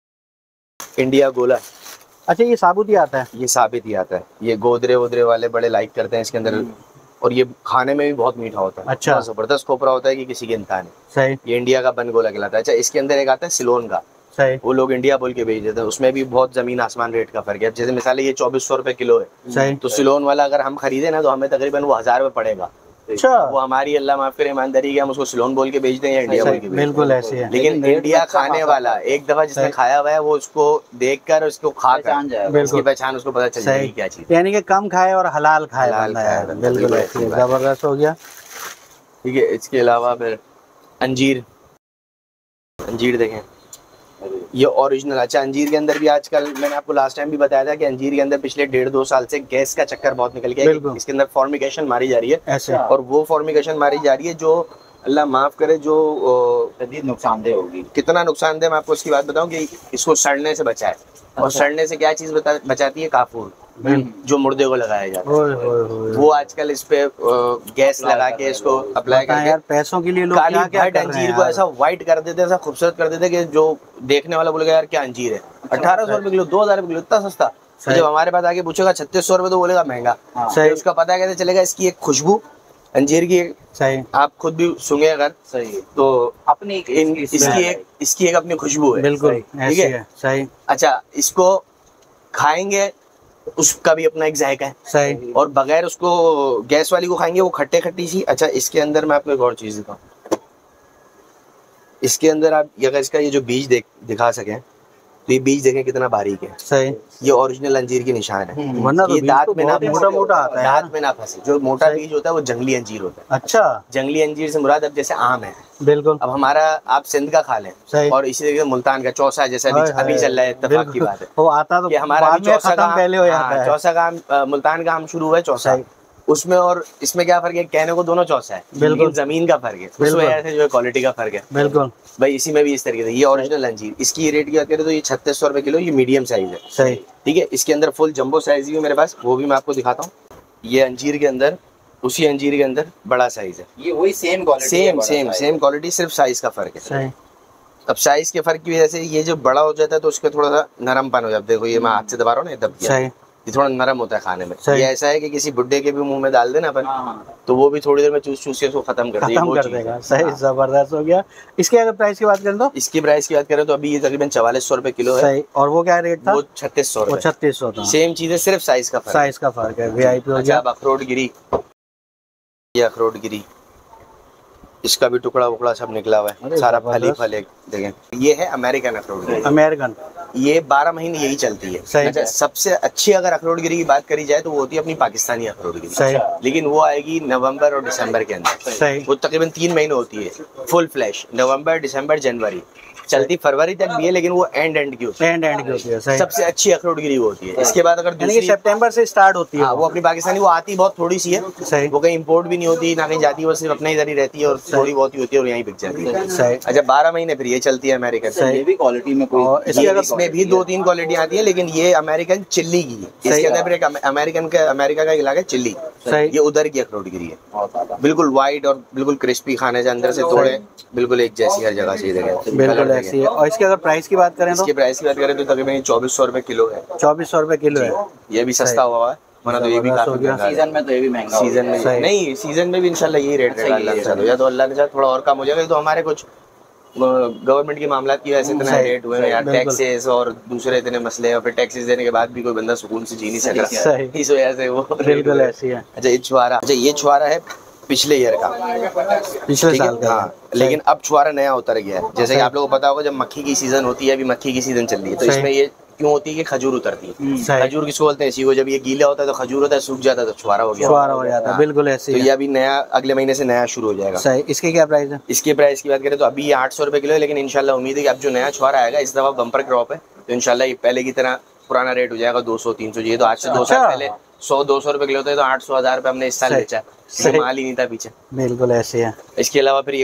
इंडिया गोला। अच्छा, ये साबुत ही आता है? ये साबित ही आता है, ये गोदरे वोदरे वाले बड़े लाइक करते हैं इसके अंदर, और ये खाने में भी बहुत मीठा होता है। अच्छा, जबरदस्त कोपरा होता है कि किसी के इंतहा नहीं। सही, ये इंडिया का बन गोला कहलाता है। अच्छा, इसके अंदर एक आता है सिलोन का, सही, वो लोग इंडिया बोल के बेच देते हैं, उसमें भी बहुत जमीन आसमान रेट का फर्क है। जैसे मिसाल ये 2400 रुपए किलो है, सही, तो सिलोन वाला अगर हम खरीदे ना तो हमें तकरीबन वो 1000 रुपए पड़ेगा। अच्छा, वो हमारी अल्लाह माफ करे ईमानदारी की, हम उसको सिलोन बोल के बेच दें या इंडिया बोल के, बिल्कुल ऐसे है। लेकिन इंडिया खाने वाला एक दफा जिसने खाया हुआ है वो उसको देखकर उसको खाकर उसकी पहचान उसको पता चल जाएगी क्या चीज, यानी कि कम खाए और हलाल खाए। बिल्कुल ऐसे है, जबरदस्त हो गया। ठीक है, इसके अलावा फिर अंजीर देखें, ये ओरिजिनल। अच्छा, अंजीर के अंदर भी आजकल मैंने आपको लास्ट टाइम भी बताया था कि अंजीर के अंदर पिछले 1.5-2 साल से गैस का चक्कर बहुत निकल गया है। इसके अंदर फॉर्मिकेशन मारी जा रही है ऐसे, और वो फॉर्मिकेशन मारी जा रही है जो अल्लाह माफ करे जो नुकसानदेह होगी। कितना नुकसानदेह मैं आपको इसकी बात बताऊं कि इसको सड़ने से बचाए, और सड़ने से क्या चीज बचाती है? काफूर। जो मुर्दे को लगाया जाता है। वो आजकल इस पे गैस लगा के इसको अप्लाई करके यार पैसों के लिए लोग काली क्या व्हाइट अंजीर को ऐसा व्हाइट कर देते, ऐसा खूबसूरत कर देते कि जो देखने वाला बोलेगा यार क्या अंजीर है। 1800 रुपए किलो, 2000 रुपए किलो, इतना सस्ता। तो जब हमारे पास आके पूछेगा 3600 रुपए तो बोलेगा महंगा। सही। उसका पता कैसे चलेगा? इसकी एक खुशबू अंजीर की, सही, आप खुद भी सूंघे अगर सही तो अपनी इसकी एक अपनी खुशबू है। बिल्कुल ठीक है, सही। अच्छा, इसको खाएंगे उसका भी अपना एक जायका है। सही। और बगैर उसको गैस वाली को खाएंगे वो खट्टे खट्टी सी। अच्छा, इसके अंदर मैं आपको एक और चीज दिखाऊं। इसके अंदर आप अगर इसका ये जो बीज दिखा सकें तो ये बीज देखें कितना बारीक है। सही। ये ओरिजिनल अंजीर की निशान है। वरना तो ये बीज दांत तो में ना मोटा मोटा आता है, दांत में ना फंसे। जो मोटा बीज होता है वो जंगली अंजीर होता है। अच्छा, जंगली अंजीर से मुराद अब जैसे आम है। बिल्कुल। अब हमारा आप सिंध का खा लें और इसी तरीके से मुल्तान का चौसा जैसा अभी चल रहा है, इत्तेफाक की बात है। वो आता तो कि हमारा बाद में खत्म पहले हो जाता है। चौसा का आम, मुल्तान का आम शुरू हुआ है चौसा, उसमें और इसमें क्या फर्क है? कहने को दोनों चौसा है, लेकिन जमीन का फर्क है, उस वजह से जो है क्वालिटी का फर्क है। बिल्कुल भाई इसी में भी इस तरीके से ये ओरिजिनल अंजीर, इसकी रेट की बात करें तो ये 3600 रुपए किलो, ये मीडियम साइज है। सही। ठीक है, इसके अंदर फुल जंबो साइज भी है मेरे पास, वो भी मैं आपको दिखाता हूँ। ये अंजीर के अंदर, उसी अंजीर के अंदर बड़ा साइज है। ये वही सेम क्वालिटी, सेम क्वालिटी, सिर्फ साइज का फर्क है। सही। अब साइज के फर्क की वजह से ये जो बड़ा हो जाता है तो उसका थोड़ा सा नरमपन हो जाता है। देखो ये मैं हाथ से दबा रहा हूँ ना, ये दब गया। सही। ये थोड़ा नरम होता है खाने में। ये ऐसा है कि किसी बुड्ढे के भी मुंह में डाल देना अपन तो वो भी थोड़ी देर में चूस चूस के उसको खत्म कर देगा। सही, जबरदस्त हो गया। इसके अगर प्राइस की बात करें तो इसकी प्राइस की बात करें तो अभी ये तकरीबन 4400 रुपए किलो है। सही। और वो क्या रेट था? वो 3600 रुपए। 3600 था। सेम चीज है, सिर्फ साइज का फर्क है। VIP हो गया। अब अखरोट गिरी, ये अखरोट गिरी, इसका भी टुकड़ा वुकड़ा सब निकला हुआ है, सारा फल देखें। ये है अमेरिकन अखरोट गिरी। अमेरिकन, ये 12 महीने यही चलती है। अच्छा, सबसे अच्छी अगर अखरोट गिरी की बात करी जाए तो वो होती है अपनी पाकिस्तानी अखरोट गिरी, लेकिन वो आएगी नवंबर और दिसंबर के अंदर। वो तकरीबन 3 महीने होती है फुल फ्लैश, नवंबर, दिसंबर, जनवरी, चलती फरवरी तक भी है, लेकिन वो एंड की होती है। सबसे अच्छी अखरोट गिरी वो होती है। इसके बाद अगर दूसरी सितंबर से स्टार्ट होती है, वो अपनी पाकिस्तानी, वो आती बहुत थोड़ी सी है, वो कहीं इंपोर्ट भी नहीं होती ना कहीं जाती है, वो सिर्फ अपने इधर ही रहती है और थोड़ी बहुत ही होती है और यहीं बिक जाती है। अच्छा, 12 महीने फिर ये चलती है अमेरिकन। ये भी क्वालिटी में कोई, इसमें भी 2-3 क्वालिटी आती है, लेकिन ये अमेरिकन चिल्ली की है। इसके अंदर फिर एक अमेरिका का इलाका है चिल्ली, ये उधर की अखरोट गिरी है। बिल्कुल व्हाइट और बिल्कुल क्रिस्पी, खाने से अंदर से थोड़े बिल्कुल एक जैसी हर जगह से बिल्कुल ऐसी है। और इसके अगर प्राइस की बात करें तो इसकी प्राइस की बात करें तो तकरीबन 2400 रुपए किलो है। 2400 रुपए किलो है। ये भी सस्ता हुआ है, वरना तो ये भी काफी सीजन में तो ये भी महंगा, सीजन में नहीं, सीजन में भी इंशाल्लाह यही रेट रहेगा। अल्लाह ने चाहा या तो अल्लाह ने चाहा थोड़ा और कम हो जाएगा। तो हमारे कुछ गवर्नमेंट के मामला की वजह से इतना रेट हुए हैं यार, टैक्सेस और दूसरे इतने मसले, और फिर टैक्सेस देने के बाद भी कोई बंदा सुकून से जी नहीं सक रहा, इस वजह से वो बिल्कुल ऐसी है। अच्छा, ये छुआरा है पिछले ईयर का, पिछले साल का। हाँ, लेकिन अब छुआरा नया उतर गया है। जैसे कि आप लोगों को पता होगा जब मक्खी की सीजन होती है, अभी मक्खी की सीजन चल रही है, तो इसमें ये क्यों होती है कि खजूर उतरती है। खजूर किसको बोलते हैं? इसी को। जब ये गीला होता है तो खजूर होता है, सूख जाता है तो छुआरा हो गया। बिल्कुल ऐसे। तो ये अभी नया अगले महीने से नया शुरू हो जाएगा। सही। इसकी क्या प्राइस है? इसके प्राइस की बात करें तो अभी ये 800 रुपए किलो है, लेकिन इंशाल्लाह उम्मीद है कि अब जो नया छुआरा आएगा, इस दफा बम्पर क्रॉप है, तो इंशाल्लाह ये पहले की तरह पुराना रेट हो जाएगा 200-300। ये तो आज से 2 साल पहले 100-200 रुपए किलो थे, तो 800-1000 रुपए हमने इस साल बेचा, माल ही नहीं था पीछे। बिल्कुल ऐसे है। इसके अलावा फिर ये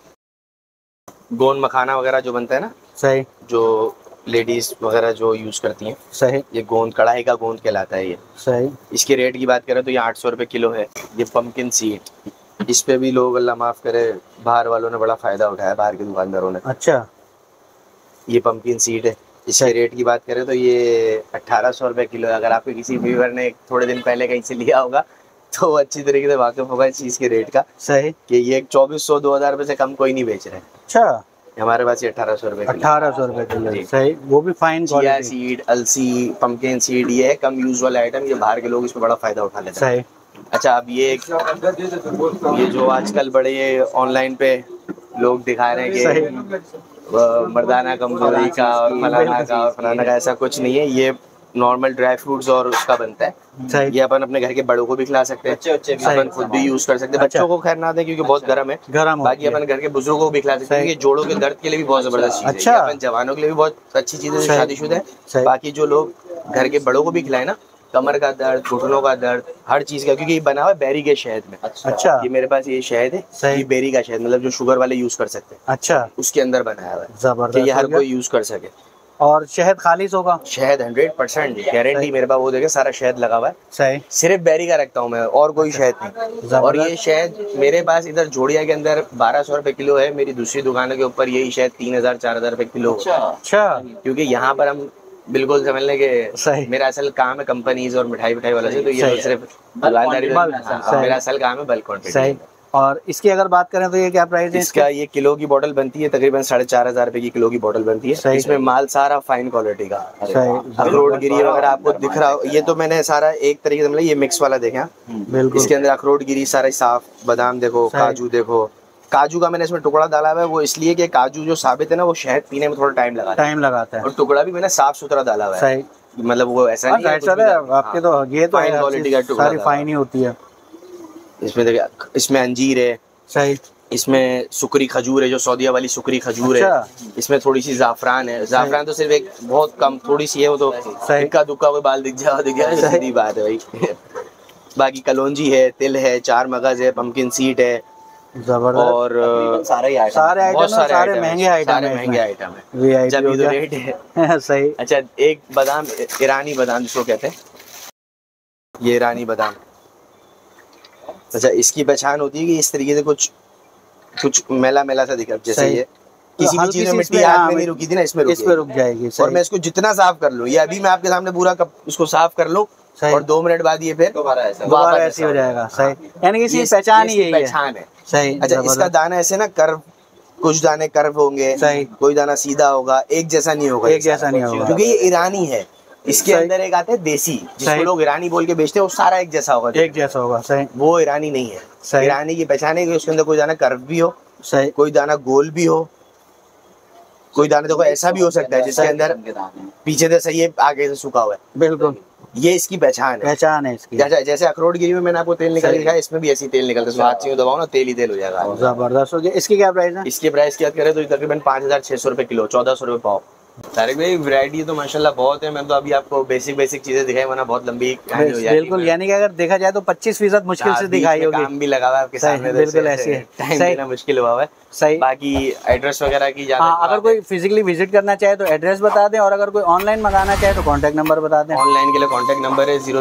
गोंद मखाना वगैरह जो बनता है ना, सही, जो लेडीज वगैरह जो यूज करती हैं, सही, ये गोंद, कढ़ाई का गोंद कहलाता है ये। सही। इसके रेट की बात करें तो ये 800 रुपए किलो है। ये पंपकिन सीड, इस पे भी लोग अल्लाह माफ करे बाहर वालों ने बड़ा फायदा उठाया, बाहर के दुकानदारों ने। अच्छा, ये पंपकिन सीड है। इसके रेट की बात करें तो ये 1800 रुपए किलो है। अगर आपके किसी व्यूअर ने थोड़े दिन पहले कहीं से लिया होगा तो वो अच्छी तरीके से वाकिफ होगा इस चीज के रेट का। सही। कि ये 2400-2000 रुपए से कम कोई नहीं बेच रहे हैं। अच्छा, हमारे पास ये 1800 रुपए 1800 रुपए किलो। सही, वो भी फाइन चिया क्वालिटी। सीड, अलसी, पंपकिन सीड, ये है कम यूज वाला आइटम, ये बाहर के लोग इसमें बड़ा फायदा उठा लेते हैं। सही। अच्छा, अब ये जो आजकल बड़े ये ऑनलाइन पे लोग दिखा रहे हैं कि मर्दाना कमजोरी का और फलाना का, ऐसा कुछ नहीं है। ये नॉर्मल ड्राई फ्रूट्स और उसका बनता है। ये अपन अपने घर के बड़ों को भी खिला सकते हैं, अपन खुद भी यूज कर सकते हैं। बच्चों को खैर ना दें क्योंकि बहुत गर्म है, बाकी अपन घर के बुजुर्गों को भी खिला सकते हैं। ये जोड़ों के दर्द के लिए भी बहुत जबरदस्त चीज है। अपन जवानों के लिए भी बहुत अच्छी चीज है, शादीशुदा है। बाकी जो लोग घर के बड़ों को भी खिलाए ना, कमर का दर्द, घुटनों का दर्द, हर चीज का, क्योंकि ये बना हुआ है बेरी के शहद में। अच्छा, ये मेरे पास ये शहद है, ये बेरी का शहद, मतलब जो शुगर वाले यूज कर सकते हैं। अच्छा, उसके अंदर बनाया हुआ है जबरदस्त, ये हर कोई यूज कर सके। और शहद खालिश होगा? शहद 100% गारंटी मेरे पास, वो देखे सारा शहद लगा हुआ है। सही। सिर्फ बैरी का रखता हूँ मैं, और कोई शहद नहीं। और ये शहद मेरे पास इधर जोड़िया के अंदर 1200 रुपए किलो है, मेरी दूसरी दुकानों के ऊपर यही शहद 3000-4000 रुपए किलो। अच्छा। क्योंकि यहाँ पर हम बिल्कुल समझ लें कि मेरा असल काम है कंपनीज और मिठाई वाला से, तो ये तो सिर्फ दुकानदारी, मेरा असल काम है बल्क क्वांटिटी। और इसकी अगर बात करें तो ये क्या प्राइस है इसका? ये किलो की बोतल बनती है तकरीबन 4500 रुपए की किलो की बोतल बनती है। इसमें माल सारा फाइन क्वालिटी का, अखरोट गिरी वगैरह आपको दिख रहा हो, ये तो मैंने सारा एक तरीके से मतलब ये मिक्स वाला देखा। इसके अंदर अखरोट गिरी सारा साफ, बादाम देखो, काजू देखो। काजू का मैंने इसमें टुकड़ा डाला हुआ है, वो इसलिए कि काजू जो साबित है ना, वो शहद पीने में थोड़ा टाइम लगाता है। और टुकड़ा भी मैंने साफ सुथरा डाला हुआ है, मतलब वो ऐसा नहीं है आपके, तो ये तो फाइन क्वालिटी का टुकड़ा, सारी फाइन ही होती है। इसमें देखिए, इसमें अंजीर है, सही। इसमें सुकरी खजूर है, जो सौदिया वाली सुकरी खजूर है। इसमें थोड़ी सी जाफरान है। जाफरान तो सिर्फ एक बहुत कम थोड़ी सी है, वो तो इक्का दुक्का कोई बाल दिख जाए, सीधी बात है भाई। बाकी कलौंजी है, तिल है, 4 मगज है, पंपकिन सीड है, और सारे महंगे आइटम है, जब ये तो रेट है। सही। अच्छा, एक बादाम, ईरानी बादाम जिसको कहते हैं, ये ईरानी बादाम। अच्छा, इसकी पहचान होती है कि इस तरीके से कुछ मैला सा दिखा, जैसे ये किसी भी चीज में मिट्टी हाथ में नहीं रुकी थी ना, इसमें रुक जाएगी। और मैं इसको जितना साफ कर लूं, ये अभी मैं आपके सामने पूरा कप इसको साफ कर लूं, और 2 मिनट बाद ये फिर दोबारा ऐसे हो जाएगा। सही, यानी कि इसकी पहचान ही पहचान है। सही। अच्छा, इसका दाना ऐसे ना कर्व, कुछ दाने कर्व होंगे, कोई दाना सीधा होगा, एक जैसा नहीं होगा, क्योंकि ये ईरानी है। इसके अंदर एक आता है देसी, जिसको लोग ईरानी बोल के बेचते हैं, वो सारा एक जैसा होगा, सही। वो ईरानी नहीं है। ईरानी की पहचान है कि उसके अंदर कोई दाना कर्व भी हो, सही, कोई दाना गोल भी हो, कोई दाना देखो ऐसा भी हो सकता है जिसके अंदर पीछे से सही है, आगे से सूखा हुआ है। बिल्कुल, ये इसकी पहचान है इसकी। जैसे अखरोट गिरी में मैंने आपको तेल निकाल दिखाया, इसमें भी ऐसी तेल निकलता है, हाथ से दबाओ ना, तेल ही तेल हो जाएगा। जबरदस्त हो गया। इसकी क्या प्राइस है? इसकी प्राइस की बात करें तो तकरीबन 5600 रुपए किलो, 1400 रुपए पाव। तारिक भाई, वैरायटी तो माशाल्लाह बहुत है। मैं तो अभी आपको बेसिक चीजें दिखाई, वरना बहुत लंबी कहानी हो जाएगी। बिल्कुल, यानी कि अगर देखा जाए तो 25% मुश्किल से दिखाई होगी। काम भी लगा हुआ है आपके सामने, बिल्कुल ऐसे है, टाइम देना मुश्किल हुआ है। सही। बाकी एड्रेस वगैरह की अगर कोई फिजिकली विजिट करना चाहे तो एड्रेस बता दें, और अगर कोई ऑनलाइन मंगाना चाहे तो कॉन्टैक्ट नंबर बता दें। ऑनलाइन के लिए कॉन्टैक्ट नंबर है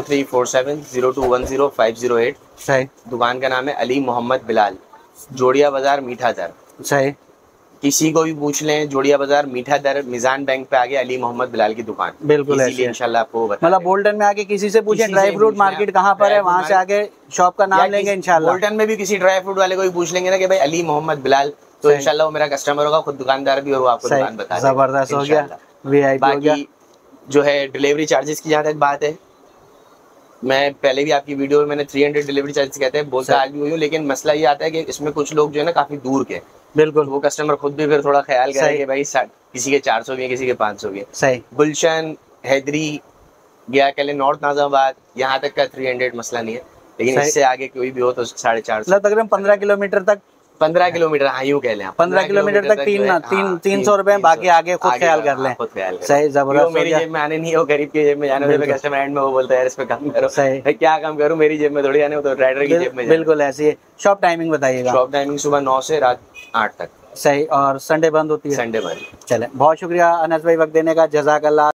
034702100508। सही। दुकान का नाम है अली मोहम्मद बिलाल, जोड़िया बाजार, मीठा दर। सही। किसी को भी पूछ लें, जोड़िया बाजार, मीठा दर, मिजान बैंक पे आगे अली मोहम्मद बिलाल की दुकान। बिल्कुल, इंशाल्लाह आपको मतलब बोल्टन में आके किसी से पूछे ड्राई फ्रूट मार्केट कहाँ पर है, वहाँ से आगे शॉप का नाम लेंगे इंशाल्लाह। बोल्टन में भी किसी ड्राई फ्रूट वाले को भी पूछ लेंगे ना कि भाई अली मोहम्मद बिलाल, तो इंशाल्लाह वो मेरा कस्टमर होगा, खुद दुकानदार भी, और वो आपको दुकान बता देगा। जबरदस्त हो गया, वीआईपी हो गया। जो है डिलीवरी चार्जेस की जहाँ तक बात है, मैं पहले भी आपकी वीडियो में मैंने 300 डिलीवरी चार्जेस कहते हैं, बोलता आज भी हुई हूँ, लेकिन मसला ये आता है कि इसमें कुछ लोग जो है ना काफी दूर के, बिल्कुल, वो कस्टमर खुद भी फिर थोड़ा ख्याल करे कि भाई किसी के 400 भी है, किसी के 500 भी है। सही। गुलशन, हैदरी, गया के लिए नॉर्थ नाजाबाद, यहाँ तक का 300 मसला नहीं है, लेकिन इससे आगे कोई भी हो तो 450, तकरीबन 15 किलोमीटर तक, 15 किलोमीटर, हाँ यूँ कह लें, 15 किलोमीटर तक 300 रुपए, बाकी आगे खुद ख्याल कर लें। सही, जबरदस्त। मेरी जेब में आने नहीं हो, गरीब की जेब में जाने दे, कस्टमर एंड में वो बोलता है इस पे काम करो। सही। क्या काम करूँ, मेरी जेब में थोड़ी आने, तो राइडर की जेब में। बिल्कुल ऐसी है। शॉप टाइमिंग बताइएगा। शॉप टाइमिंग सुबह 9 से रात 8 तक। सही। और संडे बंद होती है? संडे बंद। चले, बहुत शुक्रिया अनस भाई वक्त देने का, जज़ाकल्लाह।